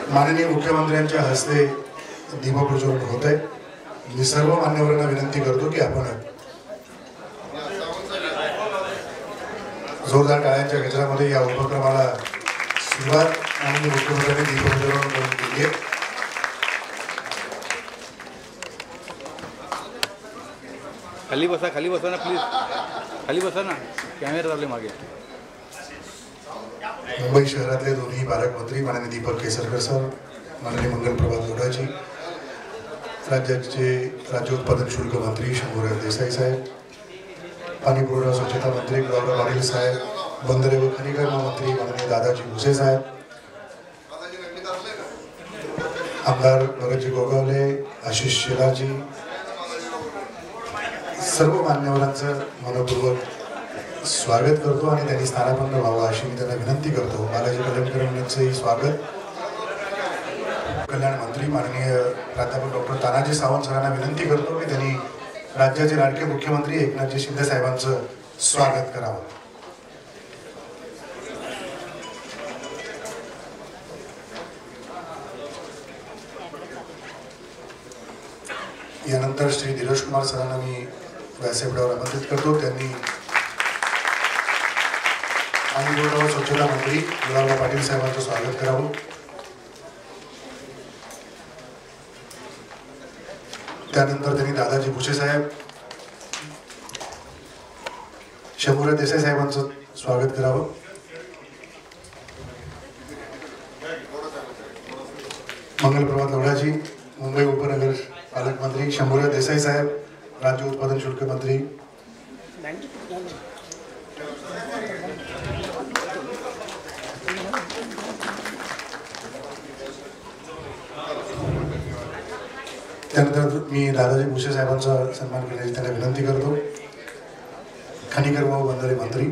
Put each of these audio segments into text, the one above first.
माननीय मुख्यमंत्र्यांच्या हस्ते दीपप्रज्वलन होत आहे। मी सर्व मान्यवरांना विनंती करतो की आपण जोरदार टाळ्यांच्या गजरामध्ये या उपक्रमाला सुरुवात माननीय मुख्यमंत्र्यांनी दीपप्रज्वलन करून केली आहे। खाली बसा ना प्लीज, खाली बसा ना, कॅमेरा चालले मागे। मुंबई शहरातले दोन्ही पालकमंत्री माननीय दीपक केसरकर सर, माननीय मंगल प्रभात लोढाजी, राज्याचे राज्य उत्पादन शुल्क मंत्री शंभूराज देसाई साहेब, पाणी पुरवठा स्वच्छता मंत्री गौरव पाटील साहेब, बंदरे व खनिकर्म मंत्री माननीय दादाजी भुसे साहेब, आमदार भगतजी गोगावले, आशिष शेलारजी, सर्व मान्यवरांचं मनपूर्वक स्वागत करतो आणि त्यांनी स्थानापन्न व्हावं अशी मी त्यांना विनंती करतो। बालाजी कलमकर यांचंही स्वागत। कल्याण मंत्री माननीय प्राध्यापक डॉक्टर तानाजी सावंत सरांना विनंती करतो की त्यांनी राज्याचे लाडके मुख्यमंत्री एकनाथजी शिंदे साहेबांचं स्वागत करावं। यानंतर श्री धीरज कुमार सरांना मी व्यासपीठावर आमंत्रित करतो। त्यांनी पाणी पुरवठा स्वच्छता मंत्री गुलाबराव पाटील साहेबांचं स्वागत करावं। त्यानंतर त्यांनी दादाजी भुसे साहेब, शंभूराज देसाई साहेबांचं स्वागत करावं। मंगल प्रभात लोढाजी, मुंबई उपनगर पालकमंत्री शंभूराज देसाई साहेब, राज्य उत्पादन शुल्क मंत्री, त्यानंतर मी दादाजी भुसे साहेबांचा सन्मान करण्याची त्यांना विनंती करतो। खनिकर्म व बंदरे मंत्री,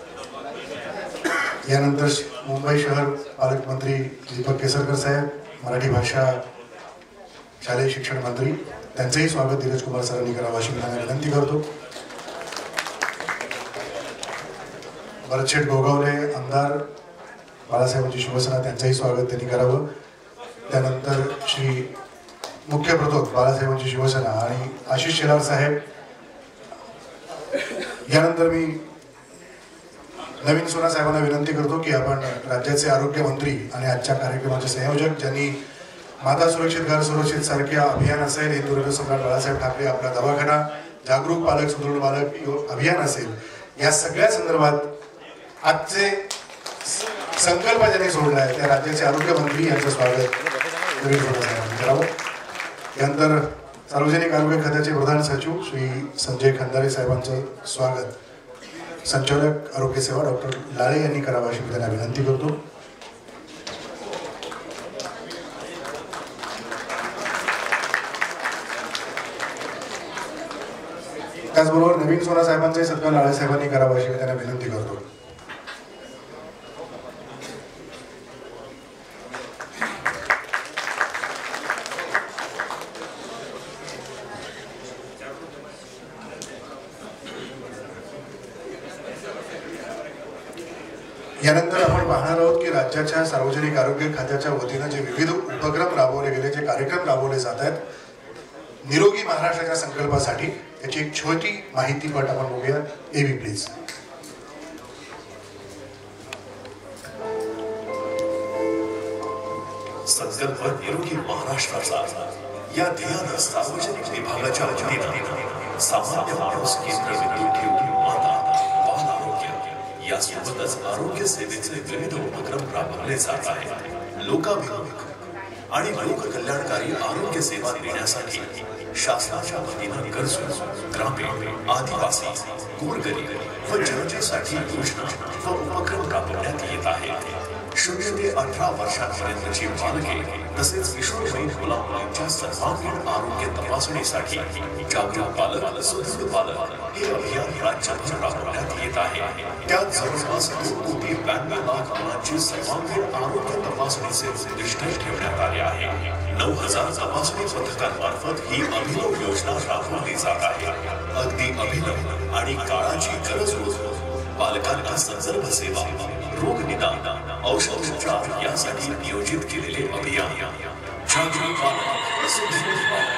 यानंतर मुंबई शहर पालकमंत्री दीपक केसरकर साहेब, मराठी भाषा शालेय शिक्षण मंत्री, त्यांचंही स्वागत धीरज कुमार सरांनी करावं अशी मी त्यांना विनंती करतो। भरतशेठ गोगावले आमदार, बाळासाहेबांची शिवसेना, त्यांचंही स्वागत त्यांनी करावं। त्यानंतर श्री मुख्य प्रतोद बाळासाहेबांची शिवसेना आणि आशिष शेलार साहेब। यानंतर मी नवीन सोना साहेबांना विनंती करतो की आपण राज्याचे आरोग्य मंत्री आणि आजच्या कार्यक्रमाचे संयोजक, ज्यांनी माता सुरक्षित घर सुरक्षित सारख्या अभियान असेल, हिंदुराष्ट्र सम्राट बाळासाहेब ठाकरे आपला दवाखाना, जागरूक पालक सुदृढ बालक अभियान असेल, या सगळ्या संदर्भात आजचे संकल्प ज्यांनी सोडला आहे त्या राज्याचे आरोग्य मंत्री यांचं स्वागत नवीन सोना साहेबांनी करावं। यानंतर सार्वजनिक आरोग्य खात्याचे प्रधान सचिव श्री संजय खंदारे साहेबांचं स्वागत संचालक आरोग्य सेवा डॉक्टर लाळे यांनी करावं अशी मी त्यांना विनंती करतो। त्याचबरोबर नवीन सोना साहेबांचाही सत्कार लाळे साहेबांनी करावं अशी मी त्यांना विनंती करतो। यानंतर आपण पाहणार आहोत की राज्याच्या सार्वजनिक आरोग्य खात्याच्या वतीनं जे विविध उपक्रम राबवले गेले, जे कार्यक्रम राबवले जात आहेत निरोगी महाराष्ट्राच्या संकल्पासाठी, याची एक छोटी माहितीपट आपण बघूया। AV please. संकल्प निरोगी महाराष्ट्राचा या ध्येयानं सार्वजनिक विभागाच्या वतीनं सामान्य माणूस केंद्रबिंदू ठेवून माता बाल आरोग्य यासोबतच आरोग्य सेवेचे विविध उपक्रम राबवले जात आहेत। लोकाभिमुख आणि लोक कल्याणकारी आरोग्य सेवा देण्यासाठी शासनाच्या वतीनं गरजू ग्रामीण, आदिवासी, गोरगरीब व जनतेसाठी योजना व उपक्रम राबवण्यात येत आहेत। 0 ते 18 वर्षांपर्यंतची बालके तसेच किशोरवयीन मुलांच्या सर्वांगीण आरोग्य तपासणीसाठी जागरूक पालक सुदृढ पालक हे अभियान राज्यभर राबवण्यात येत आहे। त्यात जवळपास 2,92,00,000 मुलांची सर्वांगीण आरोग्य तपासणीचे उद्दिष्ट ठेवण्यात आले आहे। 9,000 तपासणी पथकांमार्फत ही अभिनव योजना राबवली जात आहे। अगदी अभिनव आणि काळाची गरज पालकांना संदर्भ सेवा, रोग निदान, औषधोपचार यासाठी नियोजित केलेले अभियान जागरूक पालक, सुदृढ पालक,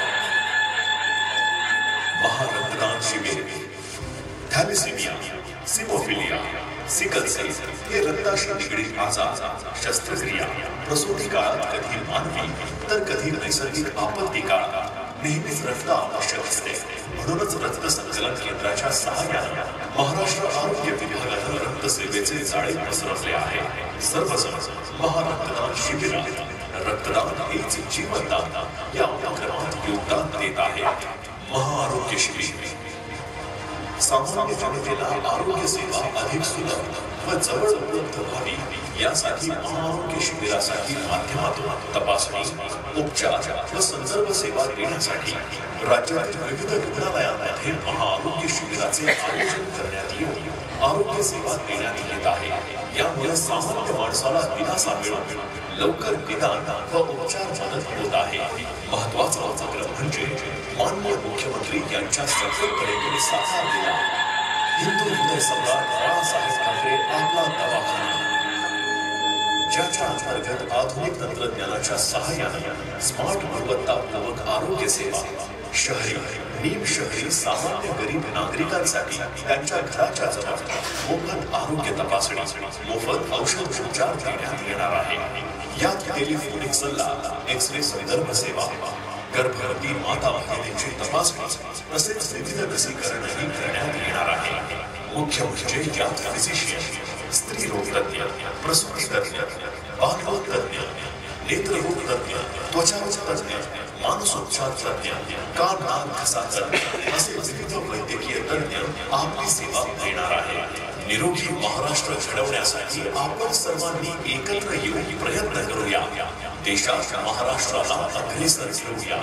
महारक्तदान शिबिर, थॅलेसेमिया, सिमोफिलिया, सिकल सेल हे रक्ताशी निगडीत आजार, शस्त्रक्रिया, प्रसूती काळात कधी मानवी तर कधी नैसर्गिक आपत्ती काळात नेहमीच रक्त आवश्यक असते. म्हणूनच रक्त संकलन केंद्राच्या सहाय्याने महाराष्ट्र आरोग्य विभागाने रक्त सेवेचे जाळे पसरवले आहे. सर्वजण महारक्तदान शिबिरात रक्तदान हेच जीवनदान या उपक्रमात योगदान देत आहेत. महाआरोग्य शिबिर सामान्य जनतेला आरोग्य सेवा अधिक सुलभ व जवळ उपलब्ध व्हावी यासाठी महाआरोग्य शिबिरासाठी माध्यमातून तपासणी, उपचार व संदर्भ सेवा देण्यासाठी राज्यातील विविध रुग्णालयांमध्ये महाआरोग्य शिबिराचे आयोजन करण्यात येऊन आरोग्य सेवा देण्यात येत आहे. यामुळे सामान्य माणसाला दिलासा मिळून लवकर निदान व उपचार मदत होत आहे. महत्वाचा उपक्रम म्हणजे माननीय मुख्यमंत्री यांच्या संकल्पनेतून साकारलेला हिंदू हृदय सम्राट बाळासाहेब ठाकरे आपला दवाखाना, ज्याच्या अंतर्गत आधुनिक तंत्रज्ञानाच्या सहाय्याने स्मार्ट गुणवत्तापूर्वक आरोग्य सेवा शहरी, निमशहरी सामान्य गरीब नागरिकांसाठी त्यांच्या घराच्या जवळ मोफत आरोग्य तपासणी, मोफत औषधोपचार देण्यात येणार आहे. यात टेलिफोनिक सल्ला, एक्सरे संदर्भ सेवा, गर्भवती माता भगिनींची तपासणी तसेच विविध लसीकरणही करण्यात येणार आहे. मुख्य म्हणजे यात फिजिशियन, स्त्री रोग तज्ञ, प्रसूती तज्ञ, बालरोग तज्ञ, नेत्ररोग तज्ञ, त्वचारोग तज्ञ, मानसोपचार तज्ञ, कान नाक घसा तज्ञ असे विविध वैद्यकीय तज्ञ आपली सेवा देणार आहे. निरोगी महाराष्ट्र घडवण्यासाठी आपण सर्वांनी एकत्र येऊन प्रयत्न करूया. देशात महाराष्ट्राला अग्रेसर ठेवूया.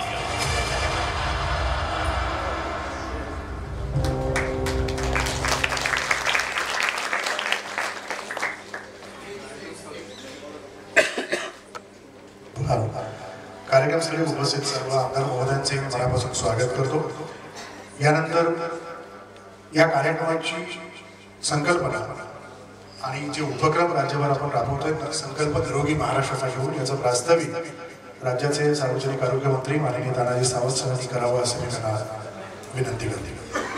कार्यक्रमासाठी उपस्थित सर्व आमदार महोदयांचे मी मनापासून स्वागत करतो. यानंतर या कार्यक्रमाची संकल्पना आणि जे उपक्रम राज्यभर आपण राबवतोय, संकल्प निरोगी महाराष्ट्राचा घेऊन याचं प्रास्ताविक राज्याचे सार्वजनिक आरोग्य मंत्री माननीय तानाजी सावंत सरांनी करावं असं मी त्यांना विनंती करते.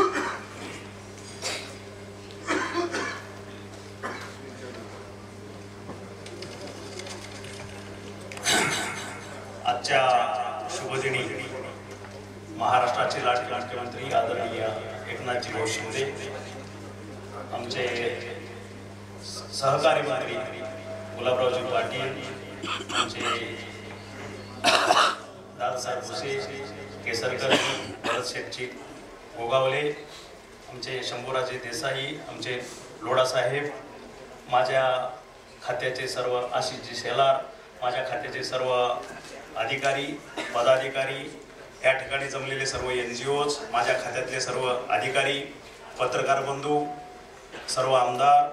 आजच्या शुभदिनी महाराष्ट्राचे लाडके मुख्यमंत्री आदरणीय एकनाथजी भाऊ शिंदे, आमचे सहकारी मंत्री गुलाबरावजी पाटील, आमचे दादासाहेब भुसे, केसरकर, भरत शेठजी गोगावले, आमचे शंभूराजे देसाई, आमचे लोढासाहेब, माझ्या खात्याचे सर्व आशिषजी शेलार, माझ्या खात्याचे सर्व अधिकारी पदाधिकारी, या ठिकाणी जमलेले सर्व NGOज, माझ्या खात्यातले सर्व अधिकारी, पत्रकार बंधू, सर्व आमदार,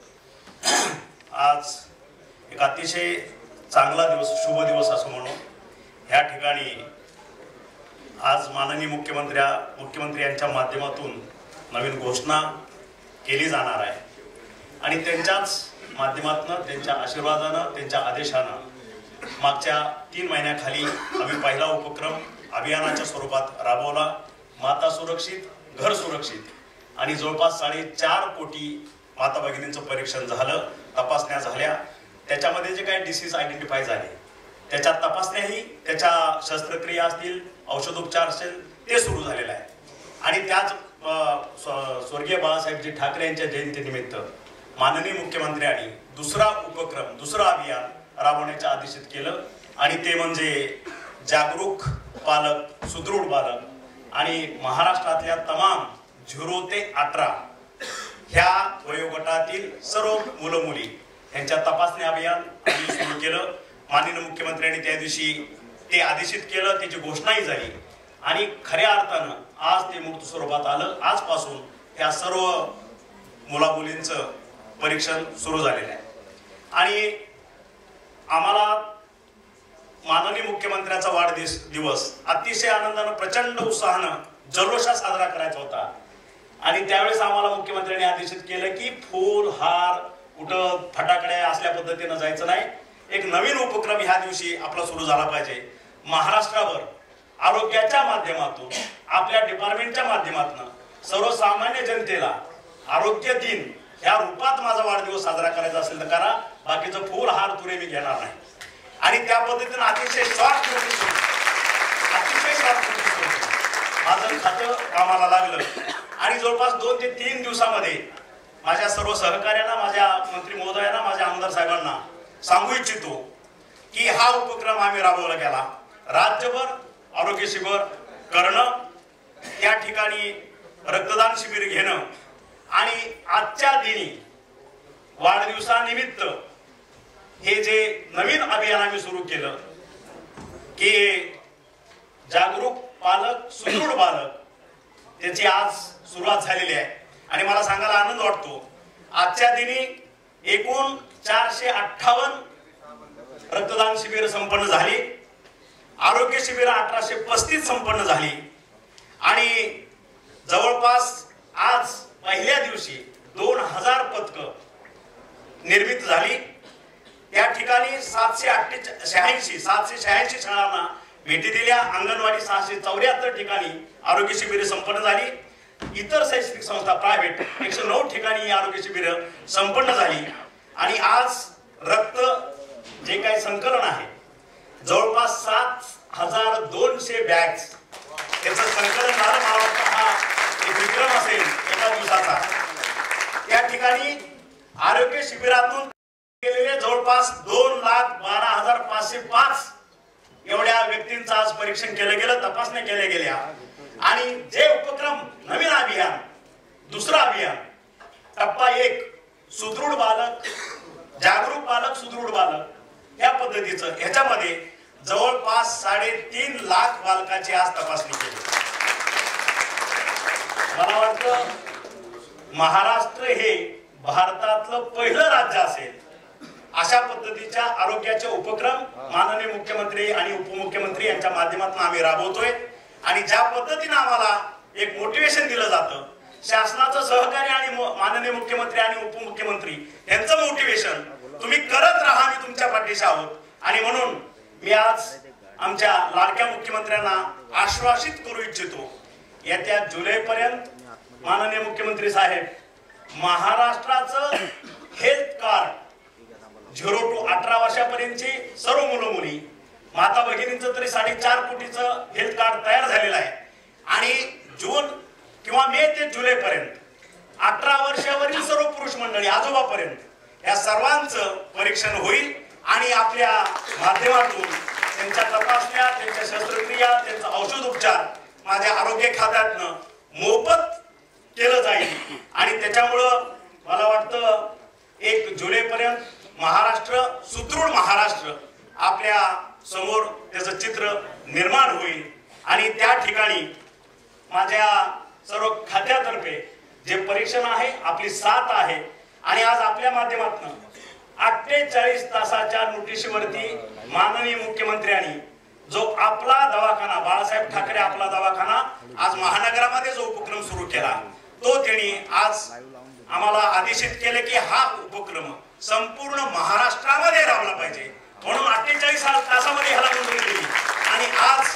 आज एक अतिशय चांगला दिवस, शुभ दिवस असं म्हणून ह्या ठिकाणी आज माननीय मुख्यमंत्री यांच्या माध्यमातून नवीन घोषणा केली जाणार आहे आणि त्यांच्याच माध्यमातून, त्यांच्या आशीर्वादानं, त्यांच्या आदेशानं मागच्या 3 महिन्याखाली आम्ही पहिला उपक्रम अभियानाच्या स्वरूपात राबवला. माता सुरक्षित घर सुरक्षित आणि जवळपास 4.5 कोटी माता भगिनींचं परीक्षण झालं, तपासण्या झाल्या. त्याच्यामध्ये जे काही डिसीज आयडेंटिफाय झाले त्याच्या तपासण्याही, त्याच्या शस्त्रक्रिया असतील, औषधोपचार असेल ते सुरू झालेलं आहे. आणि त्याच स्वर्गीय बाळासाहेबजी ठाकरे यांच्या जयंतीनिमित्त माननीय मुख्यमंत्र्यांनी दुसरा उपक्रम, दुसरं अभियान राबवण्याचे आदेशित केलं आणि ते म्हणजे जागरूक पालक, सुदृढ बालक आणि महाराष्ट्रातल्या तमाम 0 ते 18 ह्या वयोगटातील सर्व मुलं मुली यांच्या तपासणी अभियान सुरू केलं. माननीय मुख्यमंत्र्यांनी त्या दिवशी ते आदेशित केलं, त्याची घोषणाही झाली आणि खऱ्या अर्थानं आज ते मूर्त स्वरूपात आलं. आजपासून ह्या सर्व मुलामुलींचं परीक्षण सुरू झालेलं आहे आणि आम्हाला माननीय मुख्यमंत्र्यांचा वाढदिवस अतिशय आनंदानं, प्रचंड उत्साहानं, जल्लोषात साजरा करायचा होता आणि त्यावेळेस आम्हाला मुख्यमंत्र्यांनी आदेशित केलं की फूल, हार, कुठं फटाकडे असल्या पद्धतीनं जायचं नाही. एक नवीन उपक्रम ह्या दिवशी आपला सुरू झाला पाहिजे. महाराष्ट्रावर आरोग्याच्या माध्यमातून आपल्या डिपार्टमेंटच्या माध्यमातून सर्वसामान्य जनतेला आरोग्य दिन ह्या रूपात माझा वाढदिवस साजरा करायचा असेल तर करा. बाकीचं फूल हार तुरे मी घेणार नाही. आणि त्या पद्धतीनं अतिशय शॉर्ट नोटीस माझं खातं कामाला लागलं. आणि जवळपास 2 ते 3 दिवसामध्ये माझ्या सर्व सहकार्यांना, माझ्या मंत्री महोदयांना, माझ्या आमदार साहेबांना सांगू इच्छितो की हा उपक्रम आम्ही राबवला गेला. राज्यभर आरोग्य शिबिर करणं, त्या ठिकाणी रक्तदान शिबिर घेणं आणि आजच्या दिनी वाढदिवसानिमित्त हे जे नवीन अभियान आम्ही सुरू केलं की जागरूक पालक सुदृढ बालक, त्याची आज सुरुवात झालेली आहे. आणि मला सांगायला आनंद वाटतो, आजच्या दिनी एकूण 458 रक्तदान शिबिर संपन्न झाली. आरोग्य शिबिर 1835 संपन्न झाली. आणि जवळपास आज पहिल्या दिवशी 2000 पथकं निर्मित झाली. त्या ठिकाणी 786 शाळांना भेटी दिल्या. अंगणवाडी 674 ठिकाणी आरोग्य शिबिरे संपन्न झाली. इतर शैक्षणिक संस्था प्रायव्हेट 109 ठिकाणी आरोग्य शिबिर संपन्न झाली. आणि आज रक्त जे काही संकलन आहे जवळपास 7200 बॅग्स त्याचं संकलन झालं. मला वाटतं हा एक विक्रम असेल एका दिवसाचा. त्या ठिकाणी आरोग्य शिबिरातून केलेले जवळपास 2,12,505 एवढ्या व्यक्तींचं आज परीक्षण केलं गेलं, तपासण्या केल्या गेल्या. आणि जे उपक्रम नवीन अभियान, दुसरं अभियान टप्पा 1 सुदृढ बालक, जागरूक बालक, सुदृढ बालक या पद्धतीचं, ह्याच्यामध्ये जवळपास 3.5 लाख बालकांची आज तपासणी केली. मला वाटतं महाराष्ट्र हे भारतातलं पहिलं राज्य असेल अशा पद्धतीच्या आरोग्याचे उपक्रम माननीय मुख्यमंत्री आणि उपमुख्यमंत्री यांच्या माध्यमातून आम्ही राबवतोय. आणि ज्या पद्धतीने आम्हाला एक मोटिवेशन दिलं जातं, शासनाचं सहकार्य आणि माननीय मुख्यमंत्री आणि उपमुख्यमंत्री यांचं मोटिवेशन, तुम्ही करत राहा, मी तुमच्या पाठीशी आहोत. आणि म्हणून मी आज आमच्या लाडक्या मुख्यमंत्र्यांना आश्वासित करू इच्छितो, येत्या जुलैपर्यंत माननीय मुख्यमंत्री साहेब महाराष्ट्राचं हेल्थ कार्ड 0 to 18 वर्षापर्यंतची सर्व मुलं मुली, माता भगिनींचं तरी 4.5 कोटीचं हेल्थ कार्ड तयार झालेलं आहे. आणि जून किंवा मे ते जुलैपर्यंत 18 वर्षावरील सर्व पुरुष मंडळी आजोबापर्यंत या सर्वांचं परीक्षण होईल. आणि आपल्या माध्यमातून त्यांच्या तपासण्या, त्यांच्या शस्त्रक्रिया, त्यांचा औषध उपचार माझ्या आरोग्य खात्यातनं मोफत केलं जाईल. आणि त्याच्यामुळं मला वाटतं 1 जुलैपर्यंत महाराष्ट्र, सुदृढ महाराष्ट्र आपल्या समोर त्याचं चित्र निर्माण होईल. आणि त्या ठिकाणी माझ्या सर्व खात्यातर्फे जे परीक्षण आहे, आपली साथ आहे. आणि आज आपल्या माध्यमातून 48 तासाच्या नोटीसवरती माननीय मुख्यमंत्र्यांनी जो आपला दवाखाना, बाळासाहेब ठाकरे आपला दवाखाना आज महानगरामध्ये जो उपक्रम सुरू केला, तो त्यांनी आज आम्हाला आदेशित केले की हा उपक्रम संपूर्ण महाराष्ट्रामध्ये राबला पाहिजे. म्हणून 48 तासामध्ये ह्याला मंजुरी दिली. आणि आज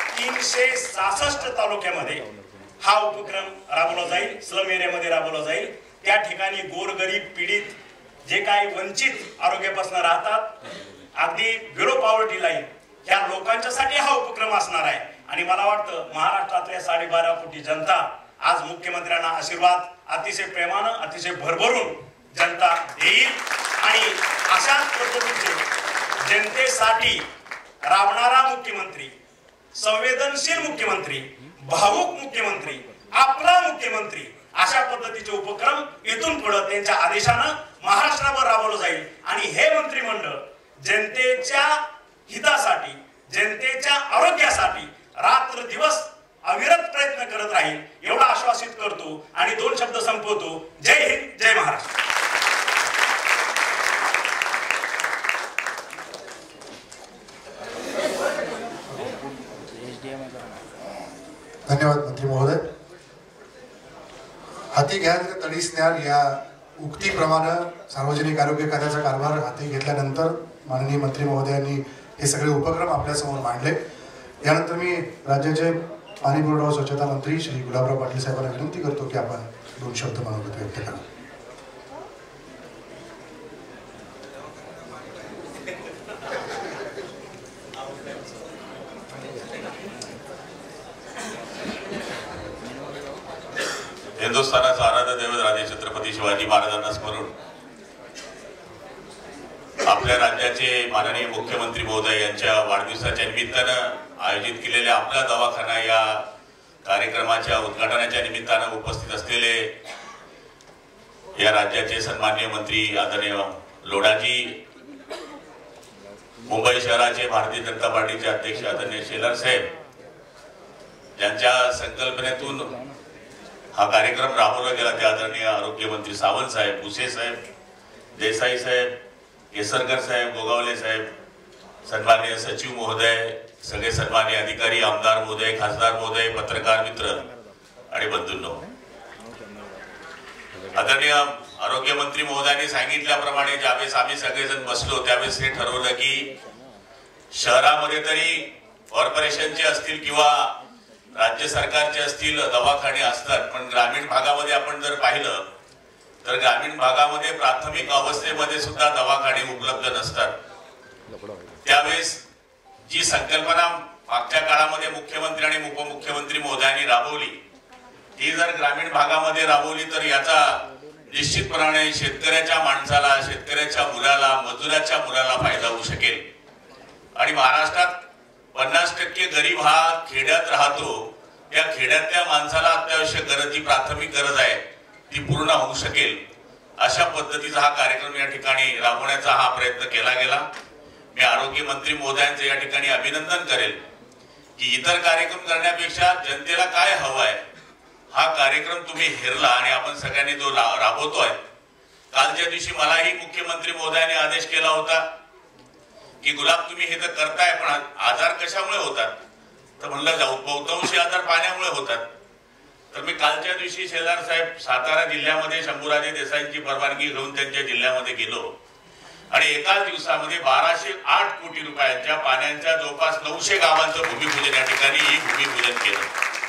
366 तालुक्यामध्ये हा उपक्रम राबवला जाईल, स्लम एरियामध्ये राबवला जाईल. त्या ठिकाणी गोरगरीब, पीडित, जे काही वंचित आरोग्यापासून राहतात, अगदी बिलो पॉवर्टी लाईन, ह्या लोकांच्यासाठी हा उपक्रम असणार आहे. आणि मला वाटतं महाराष्ट्रातल्या 12.5 कोटी जनता आज मुख्यमंत्र्यांना आशीर्वाद अतिशय प्रेमानं, अतिशय भरभरून जनता देईल. आणि अशाच पद्धतीचे जनतेसाठी राबणारा मुख्यमंत्री, संवेदनशील मुख्यमंत्री, भावुक मुख्यमंत्री, आपला मुख्यमंत्री, अशा पद्धतीचे उपक्रम इथून पुढे त्यांच्या आदेशानं महाराष्ट्रावर राबवलं जाईल. आणि हे मंत्रिमंडळ जनतेच्या हितासाठी, जनतेच्या आरोग्यासाठी रात्र दिवस अविरत प्रयत्न करत राहील, एवढा आश्वासित करतो. आणि 2 शब्द संपवतो. जय हिंद, जय महाराष्ट्र. धन्यवाद मंत्री महोदय. हाती घ्या तरी तडीस न्याल या उक्तीप्रमाणे सार्वजनिक आरोग्य खात्याचा कारभार हाती घेतल्यानंतर माननीय मंत्री महोदयांनी हे सगळे उपक्रम आपल्यासमोर मांडले. यानंतर मी राज्याचे पाणी पुरवठा व स्वच्छता मंत्री श्री गुलाबराव पाटील साहेबांना विनंती करतो की आपण 2 शब्द मनोगत व्यक्त करा. हिंदुस्थानाचा आराध्य दैवत राजे छत्रपती शिवाजी महाराजांना स्मरून आपल्या राज्याचे माननीय मुख्यमंत्री महोदय यांच्या वाढदिवसाच्या निमित्तानं आयोजित केलेल्या आपला दवाखाना या कार्यक्रमाच्या उद्घाटनाच्या निमित्तानं उपस्थित असलेले या राज्याचे सन्माननीय मंत्री आदरणीय लोढाजी, मुंबई शहराचे भारतीय जनता पार्टीचे अध्यक्ष आदरणीय शेलार साहेब, यांच्या संकल्पनेतून हा कार्यक्रम राबवला गेला ते आदरणीय आरोग्यमंत्री सावंत साहेब, भुसे साहेब, देसाई साहेब, केसरकर साहेब, गोगावले साहेब, सन्माननीय सचिव महोदय, सगळे सन्माननीय अधिकारी, आमदार महोदय, खासदार महोदय, पत्रकार मित्र आणि बंधूंनो, आदरणीय आरोग्यमंत्री महोदयांनी सांगितल्याप्रमाणे ज्यावेळेस आम्ही सगळेजण बसलो त्यावेळेस हे ठरवलं की शहरामध्ये तरी कॉर्पोरेशनचे असतील किंवा राज्य सरकारचे असतील दवाखाने असतात, पण ग्रामीण भागामध्ये आपण जर पाहिलं तर ग्रामीण भागामध्ये प्राथमिक अवस्थेमध्ये सुद्धा दवाखाने उपलब्ध नसतात. त्यावेळेस जी संकल्पना मागच्या काळामध्ये मुख्यमंत्री आणि उपमुख्यमंत्री महोदयांनी राबवली ती जर ग्रामीण भागामध्ये राबवली तर याचा निश्चितपणे शेतकऱ्याच्या माणसाला, शेतकऱ्याच्या मुलाला, मजुराच्या मुलाला फायदा होऊ शकेल. आणि महाराष्ट्रात 50% गरीब हा खेड्यात राहतो, त्या खेड्यातल्या माणसाला अत्यावश्यक गरज, जी प्राथमिक गरज आहे ती पूर्ण होऊ शकेल अशा पद्धतीचा हा कार्यक्रम या ठिकाणी राबवण्याचा हा प्रयत्न केला गेला. मी आरोग्य मंत्री महोदयांचे या ठिकाणी अभिनंदन करेल की इतर कार्यक्रम करण्यापेक्षा जनतेला काय हवं आहे हा कार्यक्रम तुम्ही हेरला आणि आपण सगळ्यांनी जो राबवतोय. कालच्या दिवशी मलाही मुख्यमंत्री महोदयांनी आदेश केला होता की गुलाब तुम्ही हे तर करताय पण आजार कशामुळे होतात, तर म्हणलं बहुतांशी आजार पाण्यामुळे होतात. तर मी कालच्या दिवशी शेलार साहेब सातारा जिल्ह्यामध्ये शंभूराजे देसाईंची परवानगी घेऊन त्यांच्या जिल्ह्यामध्ये गेलो आणि एकाच दिवसामध्ये 1208 कोटी रुपयांच्या पाण्याच्या जवळपास 900 गावांचं भूमिपूजन या ठिकाणी भूमिपूजन केलं.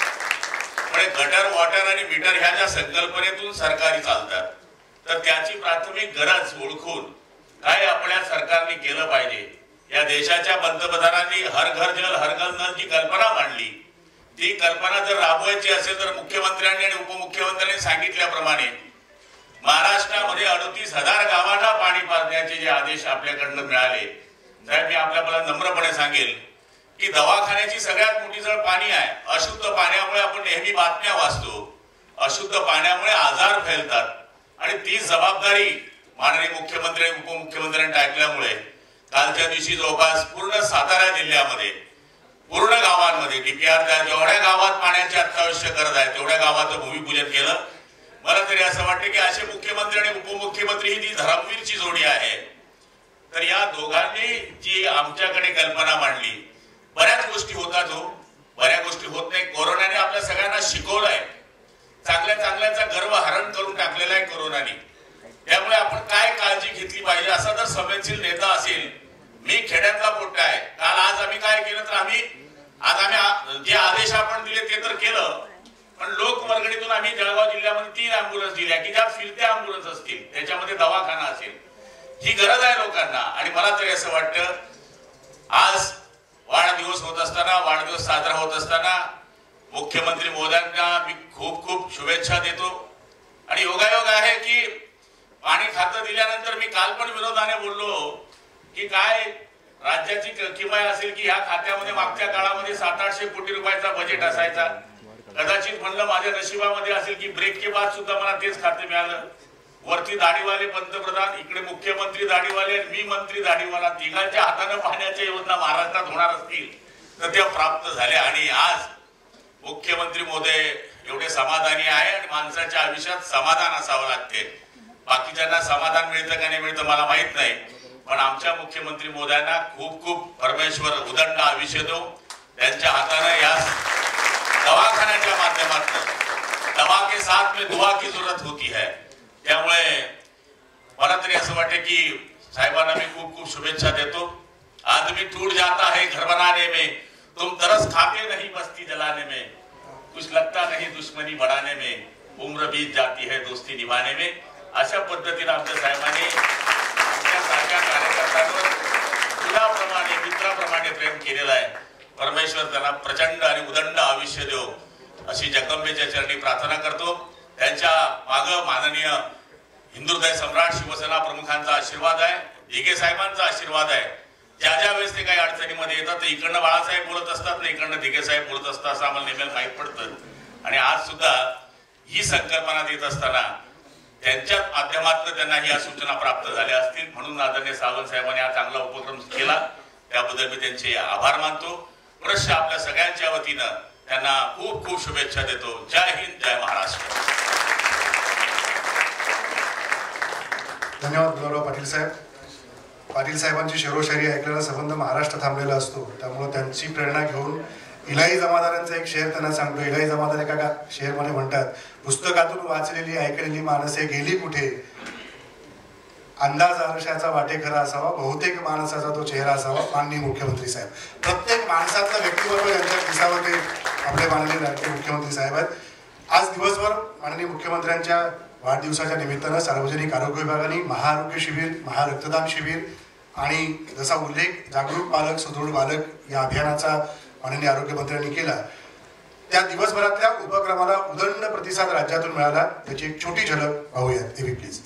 म्हणजे गटर, वॉटर आणि मीटर ह्या ज्या संकल्पनेतून सरकारी चालतात तर त्याची प्राथमिक गरज ओळखून काय आपल्या सरकारने केलं पाहिजे. या देशाच्या पंतप्रधानांनी हर घर जल हर घर नल जी कल्पना मांडली, ती कल्पना जर राबवायची असेल तर मुख्यमंत्र्यांनी आणि उपमुख्यमंत्र्यांनी सांगितल्याप्रमाणे महाराष्ट्रामध्ये 38,000 गावांना पाणी पाजण्याचे जे आदेश आपल्याकडनं मिळाले. साहेब, मी आपल्याला नम्रपणे सांगेल की दवाखान्याची सगळ्यात मोठी जळ पाणी आहे. अशुद्ध पाण्यामुळे आपण नेहमी बातम्या वाचतो, अशुद्ध पाण्यामुळे आजार फैलतात आणि ती जबाबदारी माननीय मुख्यमंत्री आणि उपमुख्यमंत्र्यांनी टाकल्यामुळे कालच्या दिवशी जवळपास पूर्ण सातारा जिल्ह्यामध्ये पूर्ण गावांमध्ये डीपीआर जेवढ्या गावात पाण्याची अत्यावश्यक गरज आहे तेवढ्या गावाचं भूमिपूजन केलं. मला तरी असं वाटतं की असे मुख्यमंत्री आणि उपमुख्यमंत्री ही जी धर्मवीरची जोडी आहे, तर या दोघांनी जी आमच्याकडे कल्पना मांडली, बऱ्याच गोष्टी होतात हो, बऱ्याच गोष्टी होत नाही. कोरोनाने आपल्या सगळ्यांना शिकवलंय, चांगल्या चांगल्याचा गर्व हरण करून टाकलेला आहे कोरोनाने. त्यामुळे आपण काय काळजी घेतली पाहिजे असा जर संवेदनशील नेता असेल, मी खेड्यातला पोट्टा आहे, काल आज आम्ही काय केलं तर आम्ही जे आदेश आपण दिले ते तर केलं, पण लोकवर्गणीतून आम्ही जळगाव जिल्ह्यामध्ये 3 अँब्युलन्स दिल्या की ज्या फिरत्या अँब्युलन्स असतील, त्याच्यामध्ये दवाखाना असेल. ही गरज आहे लोकांना. आणि मला तरी असं वाटतं आज वाढदिवस होत असताना, वाढदिवस साजरा होत असताना मुख्यमंत्री महोदयांना मी खूप खूप शुभेच्छा देतो. आणि योगायोग आहे की पाणी खातं दिल्यानंतर मी काल पण विनोदाने बोललो की काय राज्याची किमया असेल की ह्या खात्यामध्ये मागच्या काळामध्ये 700-800 कोटी रुपयाचा बजेट असायचा. कदाचित म्हणलं माझ्या नशिबामध्ये असेल की ब्रेक के बाद सुद्धा मला तेच खाते मिळालं. वरती दाढीवाले पंतप्रधान, इकडे मुख्यमंत्री दाढीवाले, मी मंत्री दाढीवाला, तिघांच्या हाताने पाण्याच्या योजना महाराष्ट्रात होणार असतील तर त्या प्राप्त झाल्या. आणि आज मुख्यमंत्री महोदय एवढे समाधानी आहे आणि माणसाच्या आयुष्यात समाधान असावं लागते. बाकीच्यांना समाधान मिळतं का नाही मिळतं मला माहित नाही, पण आमच्या मुख्यमंत्री महोदयांना खूप खूप परमेश्वर उदंड आयुष्य दो. त्यांच्या हाताने या दवाखान्याच्या माध्यमातून दवा के साथ में दुआ की जरूरत होती है. त्यामुळे मला तरी असं वाटते की साहेबांना मी खूप खूप शुभेच्छा देतो. आदमी टूट जाता है घर बनाने में, तुम तरस खाते नहीं बस्ती जलाने में, कुछ लगता नहीं दुश्मनी बढ़ाने में, उम्र बीत जाती है दोस्ती निभाने में. अशा पद्धतीने आमच्या साहेबांनी आमच्या सारख्या कार्यकर्त्यांवर मुलाप्रमाणे मित्राप्रमाणे प्रेम केलेलं आहे. परमेश्वर त्यांना प्रचंड आणि उदंड आयुष्य देव अशी जगदंबेच्या चरणी प्रार्थना करतो. त्यांच्या मागं माननीय हिंदुहृदय सम्राट शिवसेना प्रमुखांचा आशीर्वाद आहे, दिघे साहेबांचा आशीर्वाद आहे. ज्या वेळेस ते काही अडचणीमध्ये येतात तर इकडनं बाळासाहेब बोलत असतात ना इकडनं दिघे साहेब बोलत असतात असं आम्हाला नेहमी माहीत पडतं. आणि आज सुद्धा ही संकल्पना देत असताना त्यांच्या माध्यमातून त्यांना ह्या सूचना प्राप्त झाल्या असतील. म्हणून आदरणीय सावंत साहेबांनी हा चांगला उपक्रम केला, त्याबद्दल मी त्यांचे आभार मानतो. पुनश्च आपल्या सगळ्यांच्या वतीनं त्यांना खूप खूप शुभेच्छा देतो. जय हिंद, जय महाराष्ट्र. धन्यवाद गुलाबराव पाटील साहेब. पाटील साहेबांची शेरोशायरी ऐकलेला संबंध महाराष्ट्र थांबलेला असतो, त्यामुळे त्यांची प्रेरणा घेऊन इलाही जमादारांचा एक शेर त्यांना सांगतो. इलाही जमादार एका शेरमध्ये म्हणतात, पुस्तकातून वाचलेली ऐकलेली माणसे गेली कुठे, अंदाज आरशाचा वाटेखरा असावा, बहुतेक माणसाचा तो चेहरा असावा, माननीय मुख्यमंत्री साहेब. प्रत्येक माणसाचं व्यक्तिमत्व यांच्या खिसावर ते आपले माननीय राज्य मुख्यमंत्री साहेब आहेत. आज दिवसभर माननीय मुख्यमंत्र्यांच्या वाढदिवसाच्या निमित्तानं सार्वजनिक आरोग्य विभागाने महाआरोग्य शिबिर, महारक्तदान शिबिर आणि जसा उल्लेख जागरूक पालक सुदृढ बालक या अभियानाचा माननीय आरोग्यमंत्र्यांनी केला, त्या दिवसभरातल्या उपक्रमाला उदंड प्रतिसाद राज्यातून मिळाला. त्याची एक छोटी झलक पाहूयात. AV please.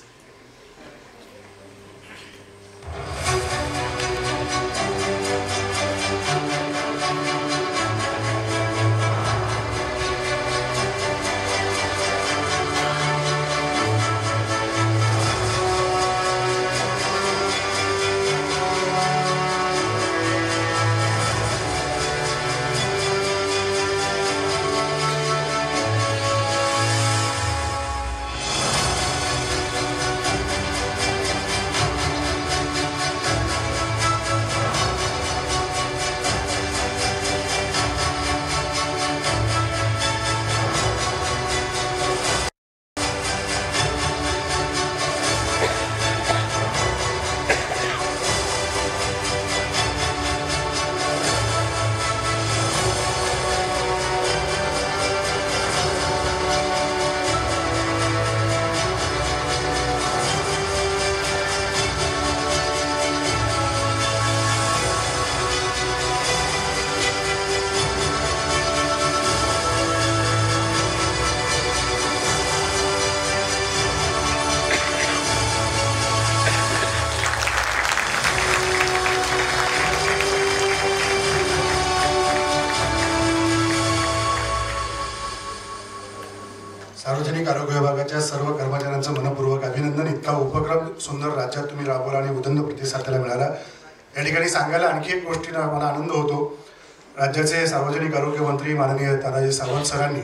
सार्वजनिक आरोग्य विभागाच्या सर्व कर्मचाऱ्यांचं मनपूर्वक अभिनंदन. इतका उपक्रम सुंदर राज्यात तुम्ही राबवला आणि उदंड प्रतिसाद त्याला मिळाला. या ठिकाणी सांगायला आणखी एक गोष्टीला मला आनंद होतो. राज्याचे सार्वजनिक आरोग्य मंत्री माननीय तानाजी सावंत सरांनी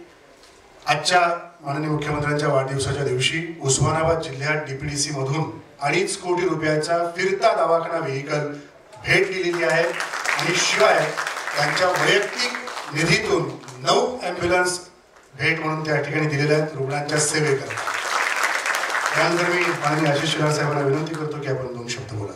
आजच्या माननीय मुख्यमंत्र्यांच्या वाढदिवसाच्या दिवशी उस्मानाबाद जिल्ह्यात डीपीडीसी मधून 2.5 कोटी रुपयाचा फिरता दवाखाना व्हेइकल भेट दिलेली आहे. आणि शिवाय त्यांच्या वैयक्तिक निधीतून 9 ॲम्ब्युलन्स भेट म्हणून त्या ठिकाणी दिलेल्या आहेत रुग्णांच्या सेवेकरता. त्यानंतर मी माननीय आशिष शेलार साहेबांना विनंती करतो की आपण 2 शब्द बोला.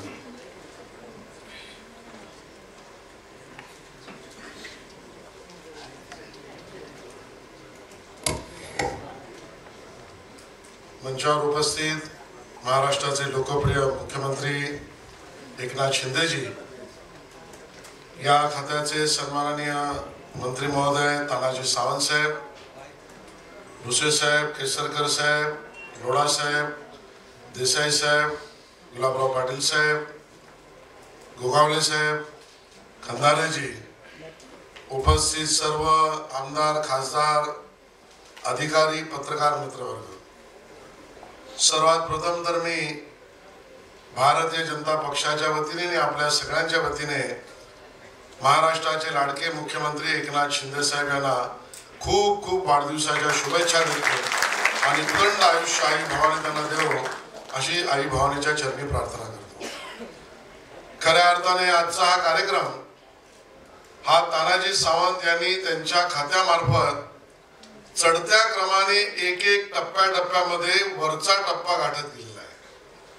मंचावर उपस्थित महाराष्ट्राचे लोकप्रिय मुख्यमंत्री एकनाथ शिंदेजी, या खात्याचे सन्माननीय मंत्री महोदय तानाजी सावंत साहेब, भुसे साहेब, केसरकर साहेब, लोढा साहेब, देसाई साहेब, गुलाबराव पाटील साहेब, गोगावले साहेब, खंदारेजी, उपस्थित सर्व आमदार, खासदार, अधिकारी, पत्रकार मित्रवर्ग, सर्वात प्रथम तर मी भारतीय जनता पक्षाच्या वतीने आणि आपल्या सगळ्यांच्या वतीने महाराष्ट्राचे लाडके मुख्यमंत्री एकनाथ शिंदे साहेब यांना खूप खूप वाढदिवसाच्या शुभेच्छा देतो आणि उदंड आयुष्य आई भवानी त्यांना देवो अशी आई भवानीच्या चरणी प्रार्थना करतो. खऱ्या अर्थाने आजचा हा कार्यक्रम हा तानाजी सावंत यांनी त्यांच्या खात्यामार्फत चढत्या क्रमाने एक टप्प्यामध्ये वरचा टप्पा गाठत गेलेला आहे.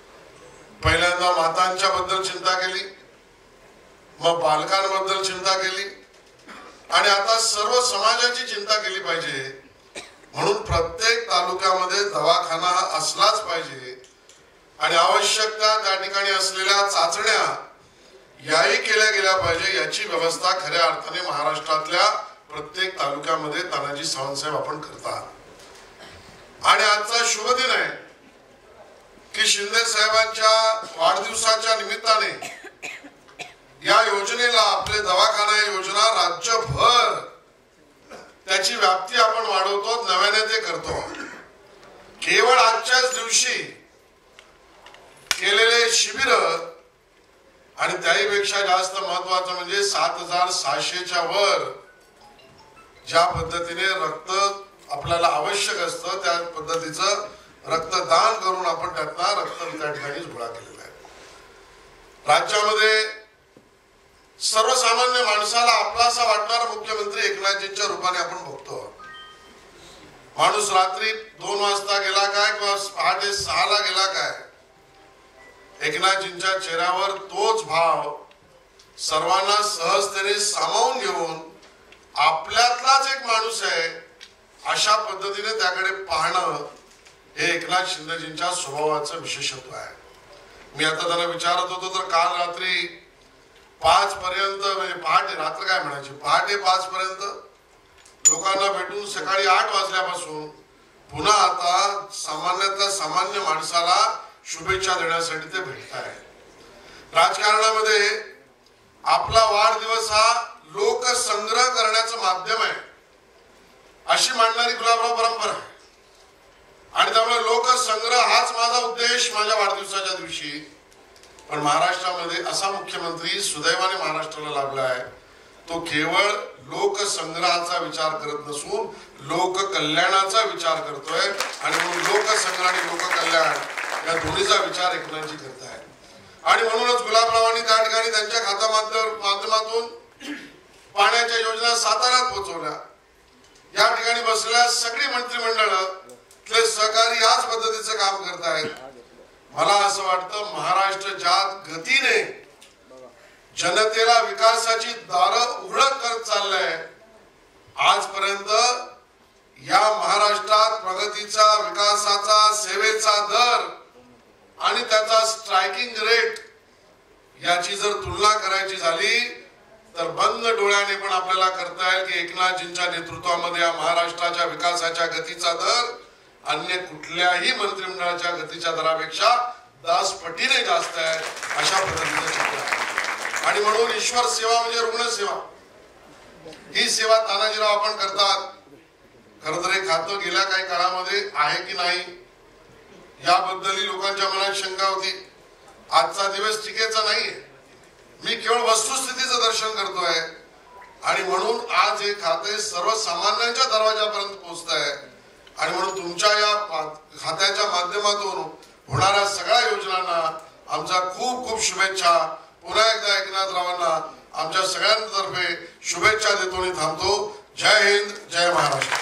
पहिल्यांदा मातांच्या बद्दल चिंता केली, मग बालकांबद्दल चिंता केली आणि आता सर्व समाजाची चिंता केली पाहिजे. म्हणून प्रत्येक तालुक्यामध्ये दवाखाना असलाच पाहिजे आणि आवश्यकता त्या ठिकाणी असलेल्या चाचण्या याही केल्या गेल्या पाहिजे. याची व्यवस्था खऱ्या अर्थाने महाराष्ट्रातल्या प्रत्येक तालुक्यामध्ये तानाजी सावंतसाहेब आपण करता. आणि आजचा शुभ दिन आहे की शिंदे साहेबांच्या वाढदिवसाच्या निमित्ताने या योजनेला आपले दवाखाना योजना राज्यभर त्याची व्याप्ती आपण वाढवतो, नव्याने ते करतो. केवळ आजच्याच दिवशी केलेले शिबिर आणि त्याहीपेक्षा जास्त महत्वाचं म्हणजे 7,600च्या वर ज्या पद्धतीने रक्त आपल्याला आवश्यक असतं त्या पद्धतीचं रक्तदान करून आपण त्यातला रक्त त्या ठिकाणीच गोळा केलेला आहे. राज्यामध्ये सर्वसामान्य माणसाला आपलासा वाटणारा मुख्यमंत्री एकनाथजींच्या रूपाने आपण बघतो. माणूस रात्री 2 वाजता गेला काय किंवा पहाटे 6ला गेला काय, एकनाथजींच्या चेहऱ्यावर तोच भाव सर्वांना सहजतेने सामावून घेऊन आपल्यातलाच एक माणूस आहे अशा पद्धतीने त्याकडे पाहणं हे एकनाथ शिंदेजींच्या स्वभावाचं विशेषत्व आहे. मी आता त्यांना विचारत होतो तर काल रात्री 5 पर्यंत म्हणजे पहाटे रात्र काय म्हणायची पहाटे 5 पर्यंत लोकांना भेटून सकाळी 8 वाजल्यापासून पुन्हा आता सामान्यातल्या सामान्य माणसाला शुभेच्छा देण्यासाठी ते भेटत आहे. राजकारणामध्ये आपला वाढदिवस हा लोकसंग्रह करण्याचं माध्यम आहे अशी मांडणारी गुलाबराव परंपरा आहे. आणि त्यामुळे लोकसंग्रह हाच माझा उद्देश माझ्या वाढदिवसाच्या दिवशी. पण महाराष्ट्रामध्ये असा मुख्यमंत्री सुदैवाने महाराष्ट्राला लाभला आहे तो केवळ लोकसंग्रहाचा विचार करत नसून लोककल्याणाचा विचार करतोय. आणि म्हणून लोकसंग्रह आणि लोककल्याण या दोन्हीचा विचार एकनाथजी करत आहे. आणि म्हणूनच गुलाबरावांनी त्या ठिकाणी त्यांच्या खाता माध्यमातून पाण्याच्या योजना साताऱ्यात पोहोचवल्या. या ठिकाणी बसलेल्या सगळी मंत्रिमंडळ सहकारी याच पद्धतीचं काम करत आहेत. मला असं वाटतं महाराष्ट्र ज्या गतीने जनतेला विकासाची दारं उघडत करत चाललंय आजपर्यंत या महाराष्ट्रात प्रगतीचा विकासाचा सेवेचा दर आणि त्याचा स्ट्रायकिंग रेट याची जर तुलना करायची झाली तर बंद डोळ्याने पण आपल्याला करता येईल की एकनाथजींच्या नेतृत्वामध्ये या महाराष्ट्राच्या विकासाच्या गतीचा दर अन्य कुठल्याही मंत्रिमंडळाच्या गतीच्या दरापेक्षा 10 पटीने जास्त आहे अशा पद्धतीचं चित्र आहे. आणि म्हणून ईश्वर सेवा म्हणजे रुग्णसेवा ही सेवा तानाजीराव आपण करतात. खरं तर हे खातं गेल्या काही काळामध्ये आहे की नाही याबद्दलही लोकांच्या मनात शंका होती. आजचा दिवस टीकेचा नाहीये, मी केवळ वस्तुस्थितीचं दर्शन करतोय. आणि म्हणून आज हे खाते सर्वसामान्यांच्या दरवाजापर्यंत पोहोचत आहे. आणि म्हणून तुमच्या या खात्याच्या माध्यमातून होणाऱ्या सगळ्या योजनांना आमच्या खूप खूप शुभेच्छा. पुन्हा एकदा एकनाथरावांना आमच्या सगळ्यांतर्फे शुभेच्छा देतो आणि थांबतो. जय हिंद, जय महाराष्ट्र.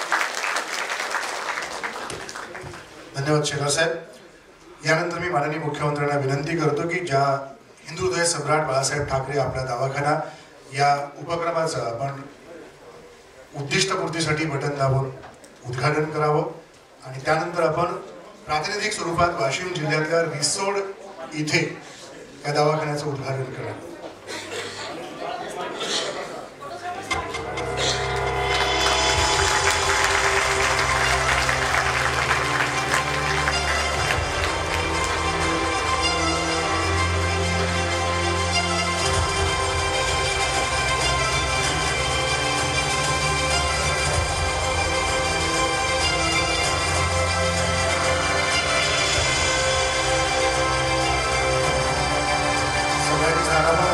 धन्यवाद शेखर साहेब. यानंतर मी माननीय मुख्यमंत्र्यांना विनंती करतो की ज्या हिंदुहृदय सम्राट बाळासाहेब ठाकरे आपला दवाखाना या उपक्रमाचं आपण उद्दिष्टपूर्तीसाठी बटन दाबून उद्घाटन करावं आणि त्यानंतर आपण प्रातिनिधिक स्वरूपात वाशिम जिल्ह्यातल्या रिसोड इथे या दवाखान्याचं उद्घाटन करावं. सगळ्यांनी झाला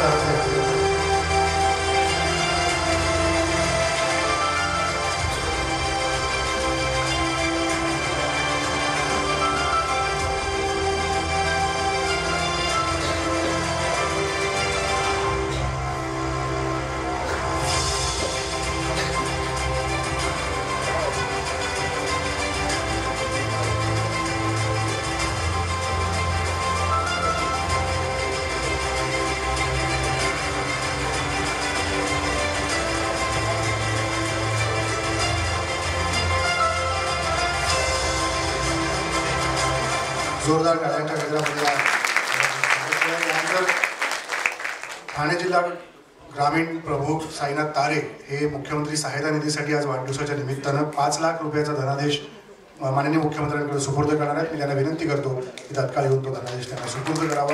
जोरदार टाळ्यांच्या गजरामध्ये यानंतर ठाणे जिल्हा ग्रामीण प्रमुख साईनाथ तारे हे मुख्यमंत्री सहायता निधीसाठी आज वाढदिवसाच्या निमित्तानं 5 लाख रुपयाचा धनादेश माननीय मुख्यमंत्र्यांकडे सुपूर्द करणार आहेत. मी त्यांना विनंती करतो की तात्काळ येऊन तो धनादेश त्यांना सुपूर्द करावा.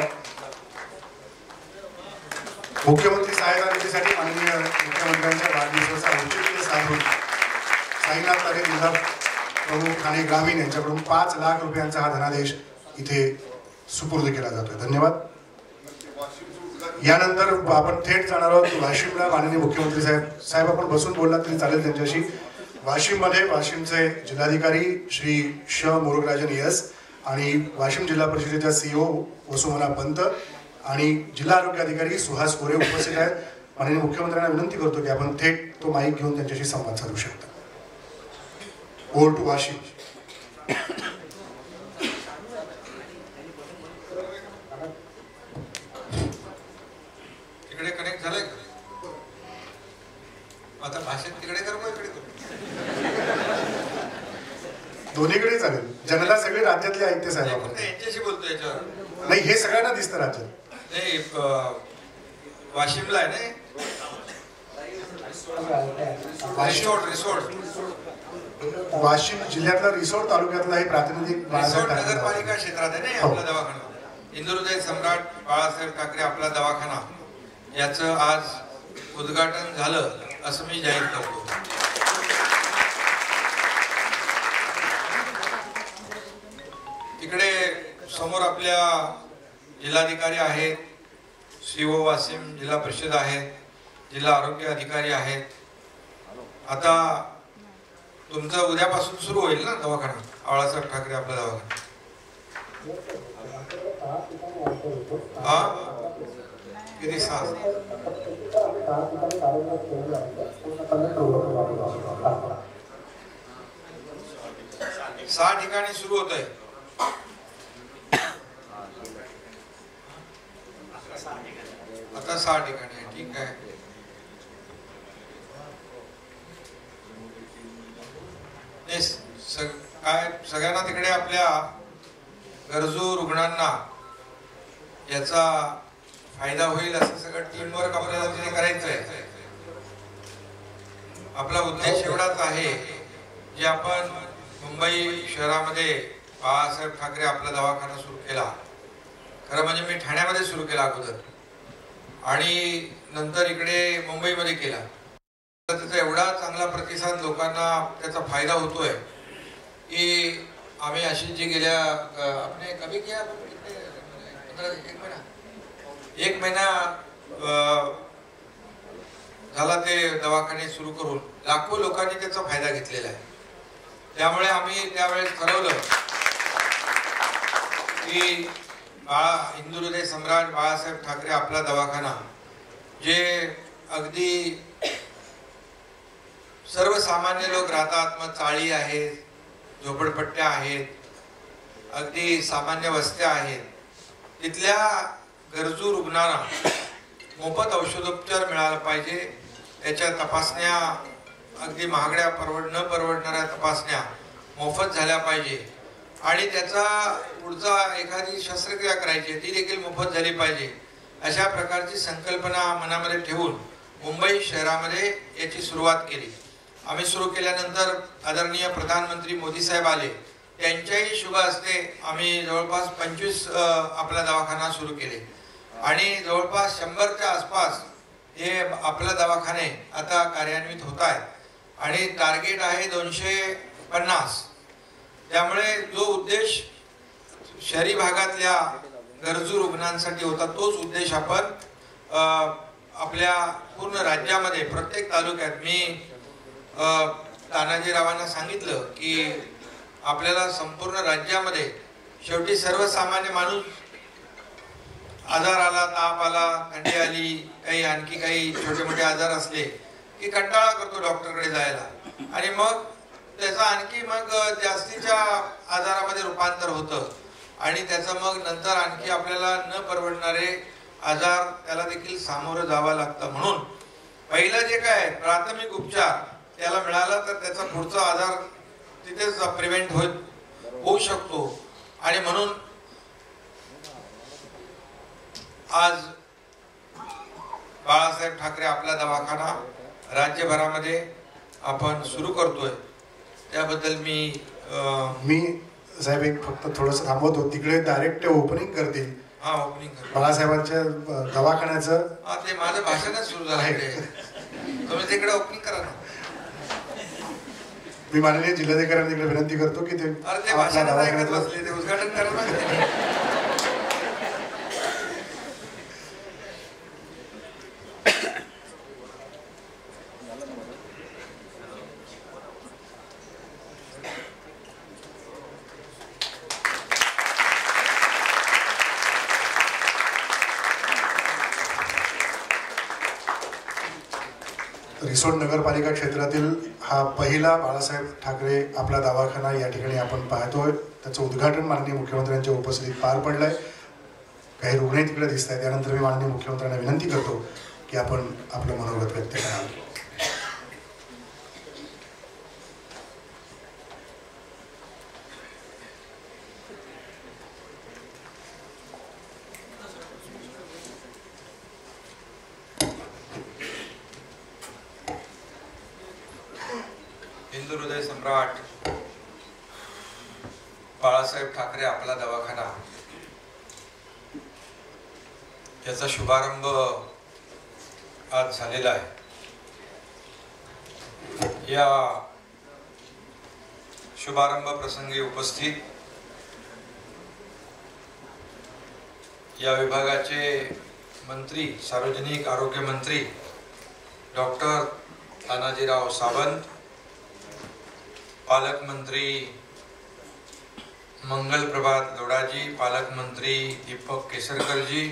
मुख्यमंत्री सहायता निधीसाठी माननीय मुख्यमंत्र्यांच्या वाढदिवसाचा औचित्य साधून साईनाथ तारे जिल्हा प्रमुख ठाणे ग्रामीण यांच्याकडून 5 लाख रुपयांचा हा धनादेश इथे सुपूर्द केला जातोय. धन्यवाद. यानंतर आपण थेट जाणार आहोत वाशिमला. माननीय मुख्यमंत्री साहेब आपण बसून बोललात तरी चालेल त्यांच्याशी. वाशिममध्ये वाशिमचे जिल्हाधिकारी श्री श मुरुगराजन यस आणि वाशिम जिल्हा परिषदेच्या CEO वसुमना पंत आणि जिल्हा आरोग्य अधिकारी सुहास कोरे उपस्थित आहेत. माननीय मुख्यमंत्र्यांना विनंती करतो की आपण थेट तो माईक घेऊन त्यांच्याशी संवाद साधू शकता. Over to Washim. तिकडे कनेक्ट झालंय का? आता भाषण तिकडे कर मग इकडे कर. दोन्हीकडे चालेल. जनता सगळी राज्यातली ऐकते साहेब. आपण यांच्याशी बोलतो याच्यावर. नाही हे सगळ्यांना दिसतं राज्यात. नाही वाशिमला आहे ना रिसोर्ट वाशिम जिल्ह्यातला रिसोड तालुक्यातला हे प्रातिनिधिक नगरपालिका क्षेत्रात आहे ना आपला दवाखाना. इंदुहृदय सम्राट बाळासाहेब ठाकरे आपला दवाखाना याचं आज उद्घाटन झालं असं मी जाहीर करतो. तिकडे समोर आपल्या जिल्हाधिकारी आहेत, CO वाशिम जिल्हा परिषद आहेत, जिल्हा आरोग्य अधिकारी आहेत. आता तुमचं उद्यापासून सुरू होईल ना दवाखाना, बाळासाहेब ठाकरे आपला दवाखाना. हा किती 6 ठिकाणी सुरू होत आहे. आता 6 ठिकाणी आहे. ठीक आहे. काय सगळ्यांना तिकडे आपल्या गरजू रुग्णांना याचा फायदा होईल असं सगळं टीमवर्क आपल्याला करायचं आहे. आपला उद्देश एवढाच आहे जे आपण मुंबई शहरामध्ये बाळासाहेब ठाकरे आपला दवाखाना सुरू केला. खरं म्हणजे मी ठाण्यामध्ये सुरू केला अगोदर आणि नंतर इकडे मुंबईमध्ये केला. त्याचा एवढा चांगला प्रतिसाद लोकांना त्याचा फायदा होतोय की आम्ही अशी जी गेल्या आपने कमी किया 1 महिना झाला ते दवाखाने सुरू करून लाखो लोकांनी त्याचा फायदा घेतलेला आहे. त्यामुळे आम्ही त्यावेळेस ठरवलं की इंदुहृदय सम्राट बाळासाहेब ठाकरे आपला दवाखाना जे अगदी सर्वसामान्य लोक राहतात, मग चाळी आहेत, झोपडपट्ट्या आहेत, अगदी सामान्य वस्त्या आहेत, तिथल्या गरजू रुग्णांना मोफत औषधोपचार मिळाला पाहिजे. त्याच्या तपासण्या अगदी महागड्या न परवडणाऱ्या तपासण्या मोफत झाल्या पाहिजे आणि त्याचा पुढचा एखादी शस्त्रक्रिया करायची ती देखील मोफत झाली पाहिजे. अशा प्रकारची संकल्पना मनामध्ये ठेवून मुंबई शहरामध्ये याची सुरुवात केली. आम्ही सुरू केल्यानंतर आदरणीय प्रधानमंत्री मोदी साहेब आले. त्यांच्याही शुभ हस्ते आम्ही जवळपास 25 आपला दवाखाना सुरू केले आणि जवळपास 100च्या आसपास हे आपला दवाखाने आता कार्यान्वित होत आहेत आणि टार्गेट आहे 250. त्यामुळे जो उद्देश शहरी भागातल्या गरजू रुग्णांसाठी होता तोच उद्देश आपण आपल्या पूर्ण राज्यामध्ये प्रत्येक तालुक्यात मी तानाजीरावांना सांगितलं की आपल्याला संपूर्ण राज्यामध्ये शेवटी सर्वसामान्य माणूस आजार आला, ताप आला, थंडी आली, काही आणखी काही छोटे मोठे आजार असले की कंटाळा करतो डॉक्टरकडे जायला आणि मग त्याचा आणखी मग जास्तीच्या आजारामध्ये रूपांतर होतं आणि त्याचं मग नंतर आणखी आपल्याला न परवडणारे आजार त्याला देखील सामोरं जावं लागतं. म्हणून पहिलं जे काय प्राथमिक उपचार त्याला मिळाला तर त्याचा पुढचा आजार तिथेच प्रिव्हेंट होऊ शकतो आणि म्हणून आज बाळासाहेब ठाकरे आपला दवाखाना राज्यभरामध्ये आपण सुरू करतोय त्याबद्दल मी साहेब एक फक्त थोडंसं थांबवतो. तिकडे डायरेक्ट ओपनिंग करतील ओपनिंग बाळासाहेबांच्या दवाखान्याचं. ते माझं भाषणच सुरू झालं आहे. तुम्ही तिकडे ओपनिंग करा ना. मी माननीय जिल्हाधिकाऱ्यांना तिकडे विनंती करतो की ते भाषण ऐकत बसले, ते उद्घाटन करायला. रिसोड नगरपालिका क्षेत्रातील हा पहिला बाळासाहेब ठाकरे आपला दवाखाना या ठिकाणी आपण पाहतोय. त्याचं उद्घाटन माननीय मुख्यमंत्र्यांच्या उपस्थितीत पार पडलंय. काही रुग्ण तिकडे दिसत आहेत. त्यानंतर मी माननीय मुख्यमंत्र्यांना विनंती करतो की आपण आपलं मनोगत व्यक्त करावं. हिंदू हृदय सम्राट बाळासाहेब ठाकरे आपला दवाखाना याचा शुभारंभ आज झालेला आहे. या शुभारंभ प्रसंगी उपस्थित या विभागाचे मंत्री, सार्वजनिक आरोग्य मंत्री डॉक्टर तानाजीराव सावंत, पालकमंत्री मंगल प्रभात लोढाजी, पालकमंत्री दीपक केसरकरजी,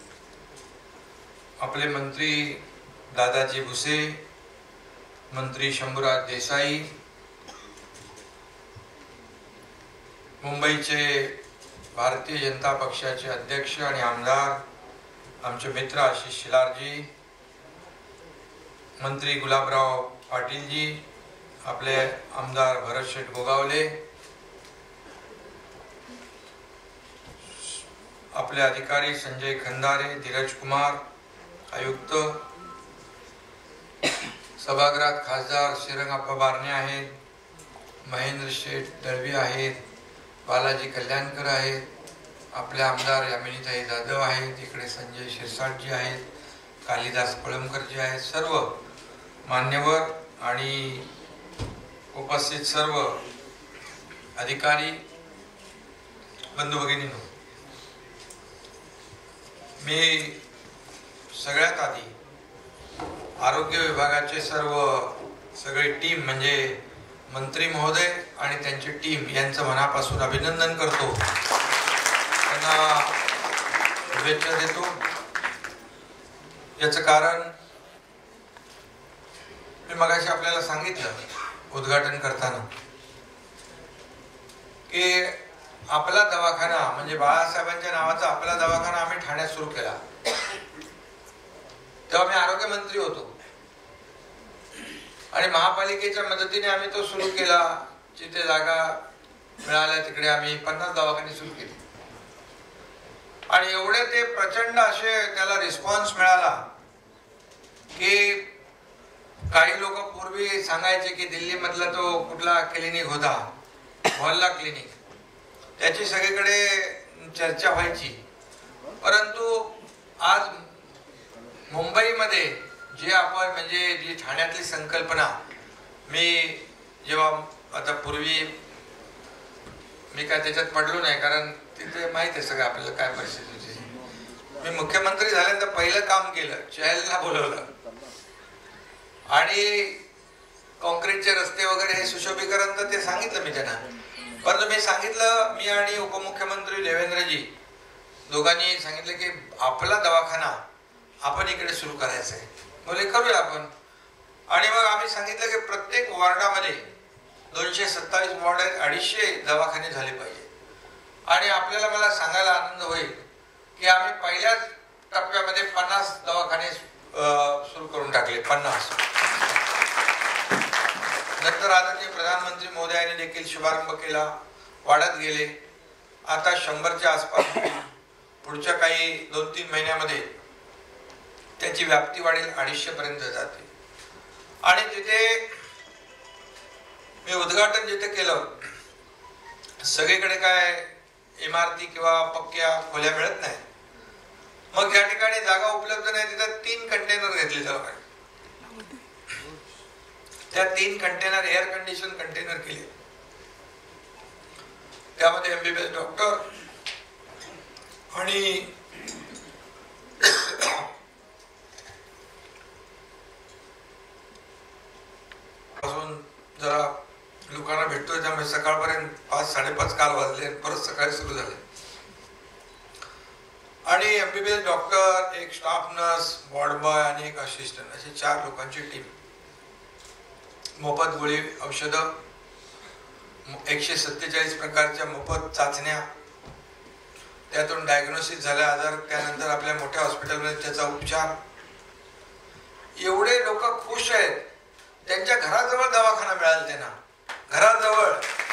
आपले मंत्री दादाजी भुसे, मंत्री शंभूराज देसाई, मुंबईचे भारतीय जनता पक्षाचे अध्यक्ष आणि आमदार आमचे मित्र आशिष शिलारजी, मंत्री गुलाबराव पाटीलजी, आपले आमदार भरत शेठ गोगावले, आपले अधिकारी संजय खंदारे, धीरज कुमार आयुक्त, सभागृहात खासदार श्रीरंगप्पा बारणे आहेत, महेंद्र शेठ दळवी आहेत, बालाजी कल्याणकर आहेत, आपले आमदार यामिनीताई जाधव आहेत, इकडे संजय शिरसाटजी आहेत, कालिदास पळमकरजी आहेत, सर्व मान्यवर आणि उपस्थित सर्व अधिकारी बंधू भगिनींनो, मी सगळ्यात आधी आरोग्य विभागाचे सगळे टीम म्हणजे मंत्री महोदय आणि त्यांची टीम यांचं मनापासून अभिनंदन करतो, त्यांना शुभेच्छा देतो. याचं कारण मी मगाशी आपल्याला सांगितलं उद्घाटन करताना की आपला दवाखाना म्हणजे बाळासाहेबांच्या नावाचा आपला दवाखाना आम्ही ठाण्यात सुरू केला. तेव्हा मी आरोग्य मंत्री होतो आणि महापालिकेच्या मदतीने आम्ही तो सुरू केला. जिथे जागा मिळाल्या तिकडे आम्ही 50 दवाखाने सुरू केले आणि एवढे ते प्रचंड असे त्याला रिस्पॉन्स मिळाला की काही लोक पूर्वी सांगायचे की दिल्ली मधला तो कुठला क्लिनिक होता, मोहल्ला क्लिनिक, त्याची सगळीकडे चर्चा व्हायची. परंतु आज मुंबईमध्ये जे आपण म्हणजे जी ठाण्यातली संकल्पना, मी जेव्हा आता पूर्वी मी काय त्याच्यात पडलो नाही कारण तिथे माहित आहे सगळं आपल्याला काय परिस्थिती होती. मी मुख्यमंत्री झाल्यानंतर पहिलं काम केलं, चहलला बोलवलं आणि कॉन्क्रीटचे रस्ते वगैरे हे सुशोभीकरण तर ते सांगितलं मी त्यांना. परंतु मी सांगितलं, मी आणि उपमुख्यमंत्री देवेंद्रजी दोघांनी सांगितलं की आपला दवाखाना आपण इकडे सुरू करायचं आहे. बोले करूया आपण. आणि मग आम्ही सांगितलं की प्रत्येक वॉर्डामध्ये 227 वॉर्ड आहेत, 250 दवाखाने झाले पाहिजे. आणि आपल्याला मला सांगायला आनंद होईल की आम्ही पहिल्याच टप्प्यामध्ये 50 दवाखाने सुरू करून टाकले. 50 नंतर आदरणीय प्रधानमंत्री महोदयांनी देखील शुभारंभ केला, वाढत गेले, आता 100च्या आसपास. पुढच्या काही 2-3 महिन्यामध्ये त्याची व्याप्ती वाढेल, 250 पर्यंत जाते. आणि तिथे मी उद्घाटन जिथे केलं, सगळीकडे काय इमारती किंवा पक्क्या खोल्या मिळत नाही. मग या ठिकाणी जागा उपलब्ध नाही, तिथं 3 कंटेनर घेतले जातात. त्या 3 कंटेनर एअर कंडिशन कंटेनर केले. त्यामध्ये MBBS डॉक्टर आणि जरा लोकांना भेटतोय, त्यामुळे सकाळपर्यंत 5-5:30 काल वाजले, परत सकाळी सुरू झाले. आणि MBBS डॉक्टर, एक स्टाफ नर्स, वॉर्ड बॉय आणि एक असिस्टंट, अशी 4 लोकांची टीम. मोफत गोळी औषधं, 147 प्रकारच्या मोफत चाचण्या, त्यातून डायग्नोसिस झाले आजार, त्यानंतर आपल्या मोठ्या हॉस्पिटलमध्ये त्याचा उपचार. एवढे लोक खुश आहेत. त्यांच्या घराजवळ दवाखाना मिळाला त्यांना, घराजवळ.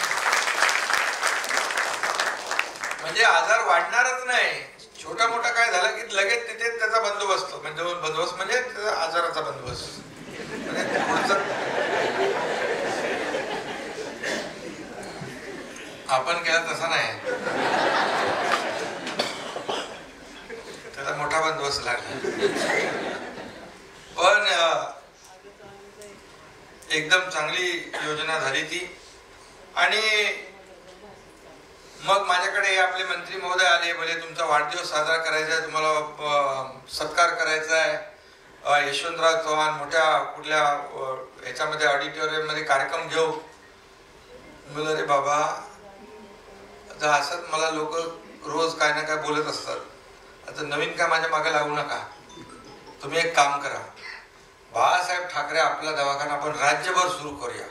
म्हणजे आजार वाढणारच नाही. छोटा मोठा काय झाला की लगेच तिथे त्याचा बंदोबस्त, म्हणजे त्याचा आजाराचा बंदोबस्त. आपण केला तसा नाही, त्याचा मोठा बंदोबस्त लागला. पण एकदम चांगली योजना झाली ती. आणि मग माझ्याकडे आपले मंत्री महोदय आले, बोले तुमचा वाढदिवस साजरा करायचा आहे, तुम्हाला सत्कार करायचा आहे, यशवंतराव चव्हाण मोठ्या कुठल्या ह्याच्यामध्ये ऑडिटोरियम मध्ये कार्यक्रम घेऊ. बोल रे बाबा, आता असंच मला लोक रोज काय ना काय बोलत असतात, आता नवीन काय माझ्या मागे लागू नका. तुम्ही एक काम करा, बाळासाहेब ठाकरे आपला दवाखाना आपण राज्यभर सुरू करूया.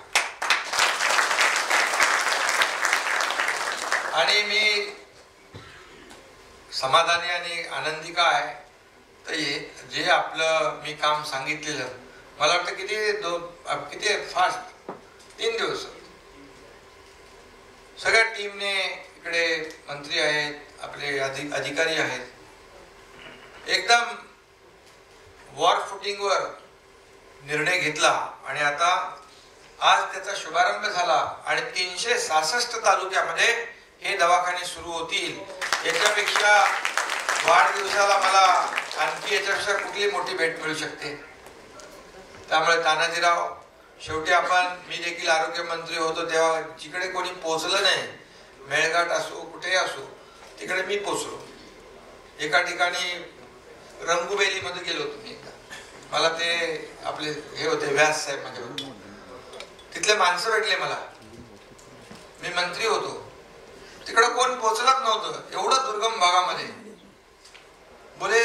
आणि मी समाधानी आणि आनंदी काय, तर जे आपलं मी काम सांगितलेलं, मला वाटतं किती फास्ट 3 दिवस सगळ्या टीमने, इकडे मंत्री आहेत, आपले अधिकारी आहेत, एकदम वॉर फुटिंगवर निर्णय घेतला. आणि आता आज त्याचा शुभारंभ झाला आणि 366 तालुक्यामध्ये हे दवाखाने सुरू होतील. याच्यापेक्षा वाढदिवसाला मला आणखी याच्यापेक्षा कुठली मोठी भेट मिळू शकते. त्यामुळे तानाजीराव, शेवटी मी देखील आरोग्य मंत्री होतो तेव्हा जिकडे कोणी पोहोचलं नाही, मेळघाट असो कुठेही असो, तिकडे मी पोहोचलो. एका ठिकाणी रंगुबेलीमध्ये गेलो होतो मी. मला ते आपले हे होते व्यास साहेब माझ्या, तिथले माणसं भेटले मला. मी मंत्री होतो, तिकडे कोण पोहोचलंच नव्हतं, एवढं दुर्गम भागामध्ये. बोले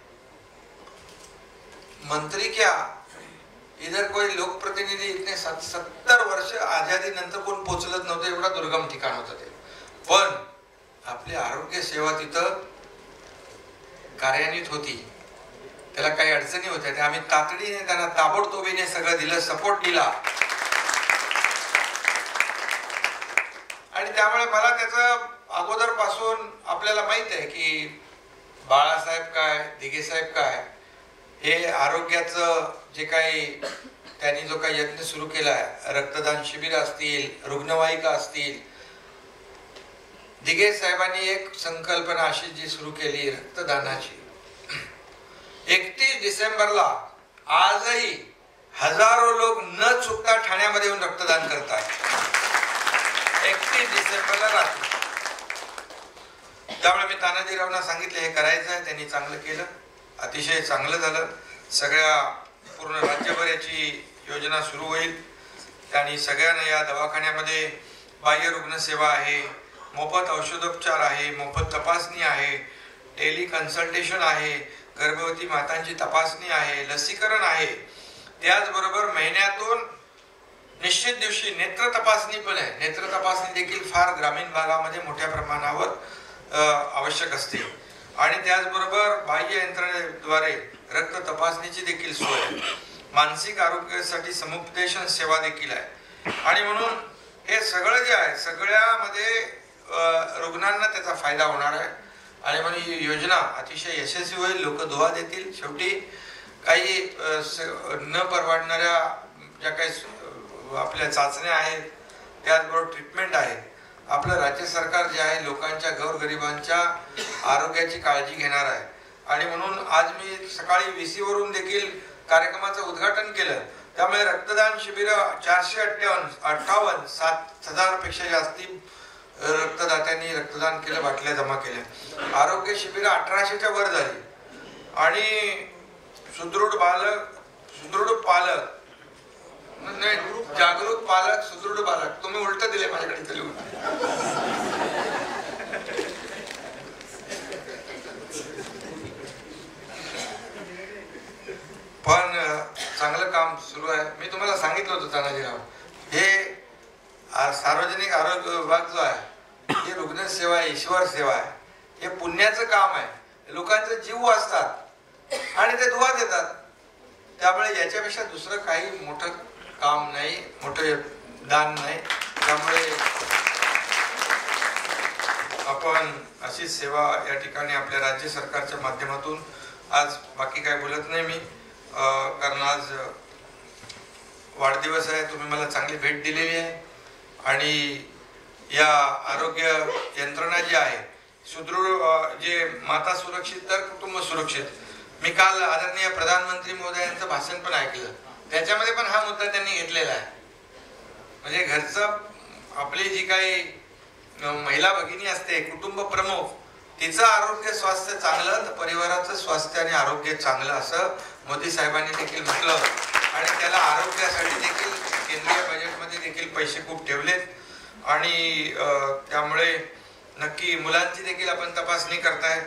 मंत्री क्या, इधर कोई लोकप्रतिनिधी इतने 70 वर्ष आजादी नंतर कोण पोहोचलंच नव्हतं, एवढा दुर्गम ठिकाण होतं ते. पण आपली आरोग्य सेवा तिथं कार्यान्वित होती. त्याला काही अडचणी होत्या, त्या आम्ही तातडीने त्यांना ताबडतोबीने सगळं दिलं, सपोर्ट दिला. आणि त्यामुळे मला त्याचं अगोदर पासून आपल्याला माहित आहे की बाळासाहेब काय, दिघे साहेब काय, हे आरोग्याचं जे काही त्यांनी जो काही यत्न सुरू केला आहे, रक्तदान शिबिर असतील, रुग्णवाहिका असतील. दिघे साहेबांनी एक संकल्पना अशी जी सुरू केली रक्तदानाची. 31 डिसेंबरला आजही हजारो लोक न चुकता ठाण्यामध्ये येऊन रक्तदान करतात. 31 डिसेंबरला रात्री. त्यामुळे मी तानाजीरावना सांगितलं हे करायचं आहे. त्यांनी चांगलं केलं, अतिशय चांगलं झालं. सगळ्या पूर्ण राज्यभर याची योजना सुरू होईल. त्यांनी सगळ्यांना या दवाखान्यामध्ये बाह्य रुग्णसेवा आहे, मोफत औषधोपचार आहे, मोफत तपासणी आहे, टेली कन्सल्टेशन आहे, गर्भवती मातांची तपासणी आहे, लसीकरण आहे. त्याचबरोबर महिन्यातून निश्चित दिवशी नेत्र तपासणी पण आहे. नेत्र तपासणी देखील फार ग्रामीण भागामध्ये मोठ्या प्रमाणावर आवश्यक असते. आणि त्याचबरोबर बाह्य यंत्रणेद्वारे रक्त तपासणीची देखील सोय आहे. मानसिक आरोग्यासाठी समुपदेशन सेवा देखील आहे. आणि म्हणून हे सगळं जे आहे, सगळ्यामध्ये रुग्णांना त्याचा फायदा होणार आहे. आणि म्हणून ही योजना अतिशय यशस्वी होईल. लोक दुवा देतील. शेवटी काही न परवडणाऱ्या ज्या काही आपल्या चाचण्या आहेत, त्याचबरोबर ट्रीटमेंट आहे, आपलं राज्य सरकार जे आहे लोकांच्या गोरगरिबांच्या आरोग्याची काळजी घेणार आहे. आणि म्हणून आज मी सकाळी VC वरून देखील कार्यक्रमाचं उद्घाटन केलं. त्यामुळे रक्तदान शिबिर 458 7,000 पेक्षा जास्ती रक्तदात्यांनी रक्तदान केलं, बाटल्या जमा केल्या. आरोग्य शिबिर 1800च्या वर झाली. आणि सुदृढ पालक नाही, जागरूक पालक सुदृढ बालक, तुम्ही उलट दिले माझ्याकडे तरी. पण चांगलं काम सुरू आहे. मी तुम्हाला सांगितलं होतं तानाजीराव, हे सार्वजनिक आरोग्य विभाग जो आहे हे रुग्णसेवा आहे, ईश्वर सेवा आहे. हे पुण्याचं काम आहे. लोकांचे जीव वाचतात आणि ते दुवा देतात. त्यामुळे याच्यापेक्षा दुसरं काही मोठं काम नाही, मोठं दान नाही. त्यामुळे आपण अशीच सेवा या ठिकाणी आपल्या राज्य सरकारच्या माध्यमातून, आज बाकी काय बोलत नाही मी, कारण आज वाढदिवस आहे. तुम्ही मला चांगली भेट दिलेली आहे. आणि या आरोग्य यंत्रणा जी आहे सुदृढ, जे माता सुरक्षित तर कुटुंब सुरक्षित. मी काल आदरणीय प्रधानमंत्री महोदयांचं भाषण पण ऐकलं. त्याच्यामध्ये पण हा मुद्दा त्यांनी घेतलेला आहे. म्हणजे घरचं आपली जी काही महिला भगिनी असते, कुटुंब प्रमुख, तिचं आरोग्य स्वास्थ्य चांगलं तर परिवाराचं स्वास्थ्य आणि आरोग्य चांगलं, असं मोदी साहेबांनी देखील म्हटलं. आणि त्याला आरोग्यासाठी देखील केंद्रीय बजेटमध्ये देखील पैसे खूप ठेवलेत. आणि त्यामुळे नक्की मुलांची देखील आपण तपासणी करताय.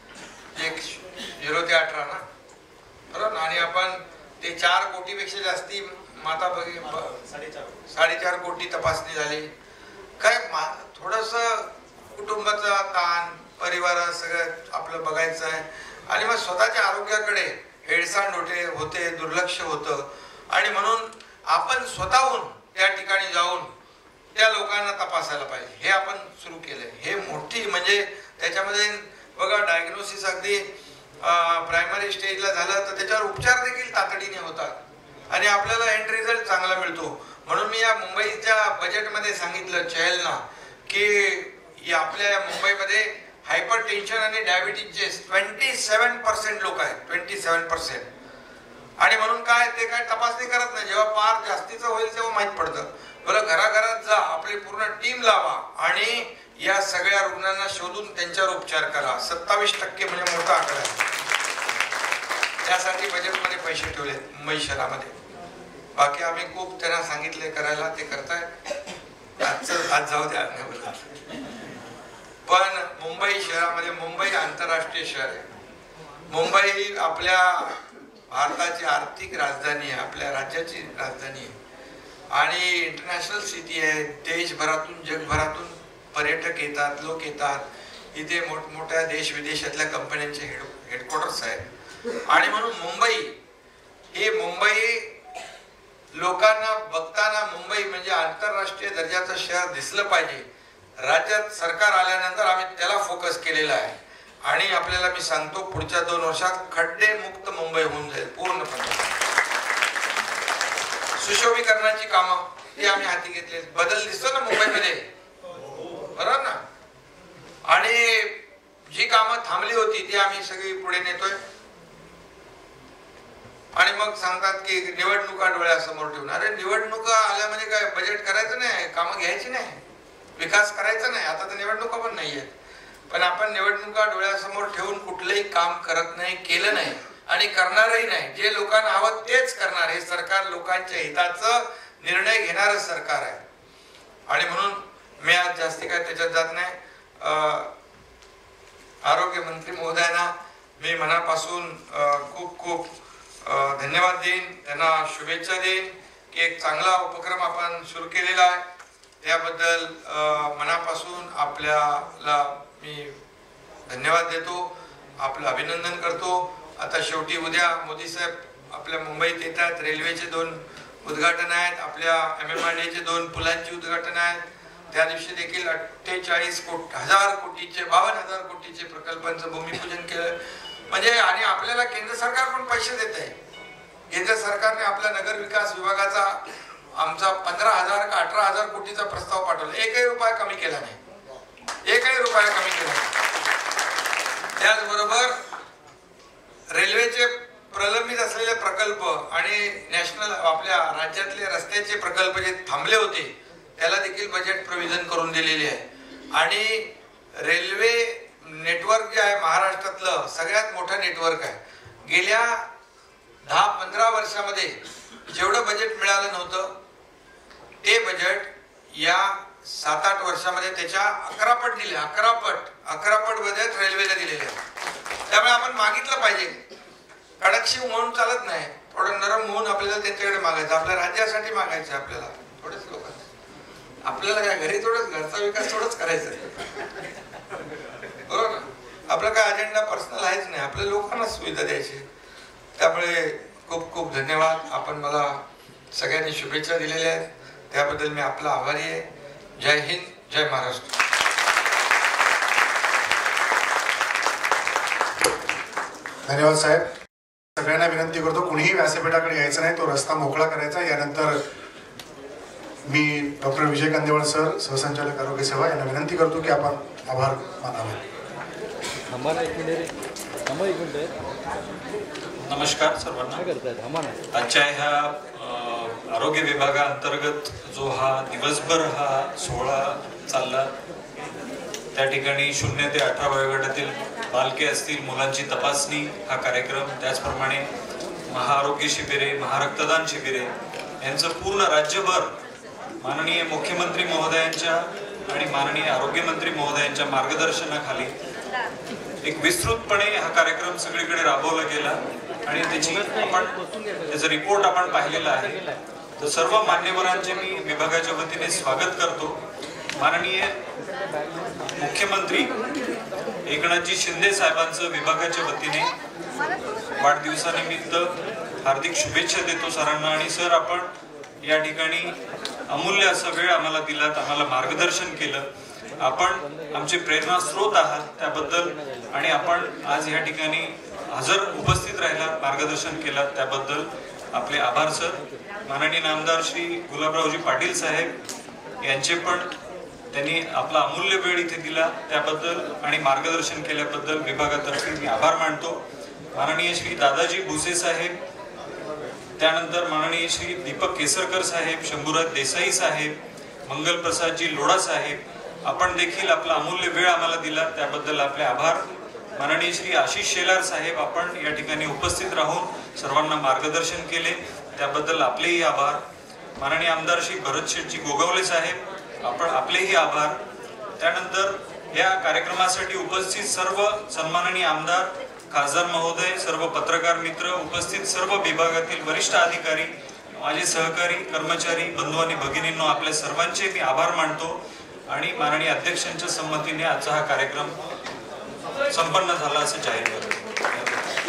0 ते 18 ना, बरोबर. आणि आपण ते 4 कोटीपेक्षा जास्ती माता भगिनी, 4.5 कोटी तपासणी झाली. काय थोडस कुटुंबाचा ताण, परिवार सगळं आपलं बघायचं आहे. आणि मग स्वतःच्या आरोग्याकडे हेळसांड होते, दुर्लक्ष होतं. आणि म्हणून आपण स्वतःहून त्या ठिकाणी जाऊन त्या लोकांना तपासायला पाहिजे. हे आपण सुरू केलंय. हे मोठी म्हणजे त्याच्यामध्ये बघा, डायग्नोसिस अगदी प्रायमरी स्टेजला झालं तर त्याच्यावर उपचार देखील तातडीने होतात आणि आपल्याला एंड रिझल्ट चांगला मिळतो. म्हणून मी या मुंबईच्या बजेटमध्ये सांगितलं चहलना की आपल्या मुंबईमध्ये हायपर टेन्शन आणि डायबिटीजचे 27% लोक आहेत, 27%. आणि म्हणून काय, ते काय तपासणी करत नाही. जेव्हा पार जास्तीचं होईल तेव्हा माहीत पडतं. बरं, घराघरात जा, आपली पूर्ण टीम लावा आणि या सगळ्या रुग्णांना शोधून त्यांच्यावर उपचार करा. 27% म्हणजे मोठा आकडा आहे. त्यासाठी बजेटमध्ये पैसे ठेवले मुंबई शहरामध्ये. बाकी आम्ही खूप त्यांना सांगितले करायला, ते करतायत. आज जाऊ द्या. पण मुंबई शहरामध्ये, मुंबई आंतरराष्ट्रीय शहर आहे. मुंबई आपल्या भारताची आर्थिक राजधानी आहे, आपल्या राज्याची राजधानी आहे आणि इंटरनॅशनल सिटी आहे. देशभरातून, जगभरातून पर्यटक येतात, लोक येतात. इथे मोठमोठ्या देश विदेशातल्या कंपन्यांचे हेडक्वार्टर्स आहेत. आणि म्हणून मुंबई लोकांना बघताना मुंबई म्हणजे आंतरराष्ट्रीय दर्जाचं शहर दिसलं पाहिजे. राज्यात सरकार आल्यानंतर आम्ही त्याला फोकस केलेला आहे. आणि आपल्याला मी सांगतो, पुढच्या 2 वर्षात खड्डे मुक्त मुंबई होऊन जाईल पूर्णपणे. सुशोभीकरणाची कामं ती आम्ही हाती घेतली. बदल दिसतो ना मुंबईमध्ये, बरोबर ना. आणि जी कामं थांबली होती ती आम्ही सगळी पुढे नेतोय. आणि मग सांगतात की निवडणुका डोळ्यासमोर ठेवून. अरे निवडणुका आल्या म्हणजे काय, बजेट करायचं नाही, कामं घ्यायची नाही, विकास करायचा नाही. आता तर निवडणुका पण नाहीये. पण आपण निवडणुका डोळ्यासमोर ठेवून कुठलंही काम करत नाही, केलं नाही आणि करणारही नाही. जे लोकांना हवं तेच करणार. हे सरकार लोकांच्या हिताचं निर्णय घेणारं सरकार आहे. आणि म्हणून मी आज जास्ती काय त्याच्यात जात नाही. आरोग्य मंत्री महोदयांना मी मनापासून खूप खूप धन्यवाद देईन, त्यांना शुभेच्छा देईन की एक चांगला उपक्रम आपण सुरू केलेला आहे. त्याबद्दल मनापासून आपल्याला मी धन्यवाद देतो, आपलं अभिनंदन करतो. आता शेवटी उद्या मोदी साहेब आपल्या मुंबईत येतात. रेल्वेचे 2 उद्घाटन आहेत, आपल्या MMRDAचे 2 पुलांची उद्घाटन आहेत. त्या दिवशी देखील 48,000 कोटीचे 52,000 कोटीचे प्रकल्पांचं भूमिपूजन केलं. म्हणजे आणि आपल्याला केंद्र सरकार पण पैसे देत आहे. केंद्र सरकारने आपल्या नगर विकास विभागाचा आमचा 15,000 का 18,000 कोटीचा प्रस्ताव पाठवला. एकही रुपया कमी केला नाही. त्याचबरोबर रेल्वेचे प्रलंबित असलेले प्रकल्प आणि नॅशनल आपल्या राज्यातले रस्त्याचे प्रकल्प जे थांबले होते त्याला देखील बजेट प्रोव्हिजन करून दिलेले आहे. आणि रेल्वे नेटवर्क जे आहे महाराष्ट्रातलं सगळ्यात मोठं नेटवर्क आहे. गेल्या 10-15 वर्षामध्ये जेवढं बजेट मिळालं नव्हतं ते बजेट या 7-8 वर्षामध्ये त्याच्या 11 पट दिले. 11 पट बजेट रेल्वेला दिलेले आहे. त्यामुळे आपण मागितलं पाहिजे. कडकशी म्हणून चालत नाही. थोडं नरम होऊन आपल्याला त्यांच्याकडे मागायचं. आपल्या राज्यासाठी मागायचं. आपल्याला थोडेच लोकांना आपल्याला काय घरी थोडंच घरचा विकास थोडंच करायचा बरोबर ना. आपला काय अजेंडा पर्सनल आहेच नाही. आपल्या लोकांना सुविधा द्यायची. त्यामुळे खूप खूप धन्यवाद. आपण मला सगळ्यांनी शुभेच्छा दिलेल्या आहेत त्याबद्दल मी आपला आभारी आहे. जय हिंद, जय महाराष्ट्र. धन्यवाद साहेब. सगळ्यांना विनंती करतो कुणीही व्यासपीठाकडे यायचं नाही. तो रस्ता मोकळा करायचा. यानंतर मी डॉक्टर विजय कांदेवाळ सर सहसंचालक आरोग्य सेवा यांना विनंती करतो की आपण आभार मानावे. नमस्कार सर्वांना. आजच्या ह्या आरोग्य विभागाअंतर्गत जो हा दिवसभर हा सोहळा चालला त्या ठिकाणी 0 ते 18 वयोगटातील बालके असतील, मुलांची तपासणी हा कार्यक्रम, त्याचप्रमाणे महाआरोग्य शिबिरे, महारक्तदान शिबिरे यांचं पूर्ण राज्यभर माननीय मुख्यमंत्री महोदयांच्या आणि माननीय आरोग्यमंत्री महोदयांच्या मार्गदर्शनाखाली एक विस्तृतपणे हा कार्यक्रम सगळीकडे राबवला गेला आणि त्याचा रिपोर्ट आपण पाहिलेला आहे. तर सर्व मान्यवरांचे मी विभागाच्या वतीने स्वागत करतो. माननीय मुख्यमंत्री एकनाथजी शिंदे साहेबांचं विभागाच्या वतीने वाढदिवसानिमित्त हार्दिक शुभेच्छा देतो सरांना. आणि सर, आपण या ठिकाणी अमूल्य असा वेळ आम्हाला दिलात, आम्हाला मार्गदर्शन केलं. आपण आमचे प्रेरणास्रोत आहात त्याबद्दल आणि आपण आज या ठिकाणी हजर उपस्थित राहिलात, मार्गदर्शन केलात त्याबद्दल आपले आभार सर. माननीय नामदार श्री गुलाबरावजी पाटील साहेब यांचे पण त्यांनी आपला अमूल्य वेळ इथे दिला त्याबद्दल आणि मार्गदर्शन केल्याबद्दल विभागातर्फे मी आभार मानतो. माननीय श्री दादाजी भुसे साहेब, त्यानंतर माननीय श्री दीपक केसरकर साहेब, शंभूराज देसाई साहेब, मंगलप्रसादजी लोढा साहेब, आपण देखील आपला अमूल्य वेळ आम्हाला दिला त्याबद्दल आपले आभार. माननीय श्री आशिष शेलार साहेब, आपण या ठिकाणी उपस्थित राहून सर्वांना मार्गदर्शन केले त्याबद्दल आपलेही आभार. माननीय आमदार श्री भरत शेठजी गोगावले साहेब, आपण आपलेही आभार. त्यानंतर या कार्यक्रमासाठी उपस्थित सर्व सन्माननीय आमदार, खासदार महोदय, सर्व पत्रकार मित्र, उपस्थित सर्व विभागातील वरिष्ठ अधिकारी, माझे सहकारी, कर्मचारी, बंधू आणि भगिनींनो, आपल्या सर्वांचे मी आभार मानतो आणि माननीय अध्यक्षांच्या संमतीने आजचा हा कार्यक्रम संपन्न झाला असं जाहीर करतो.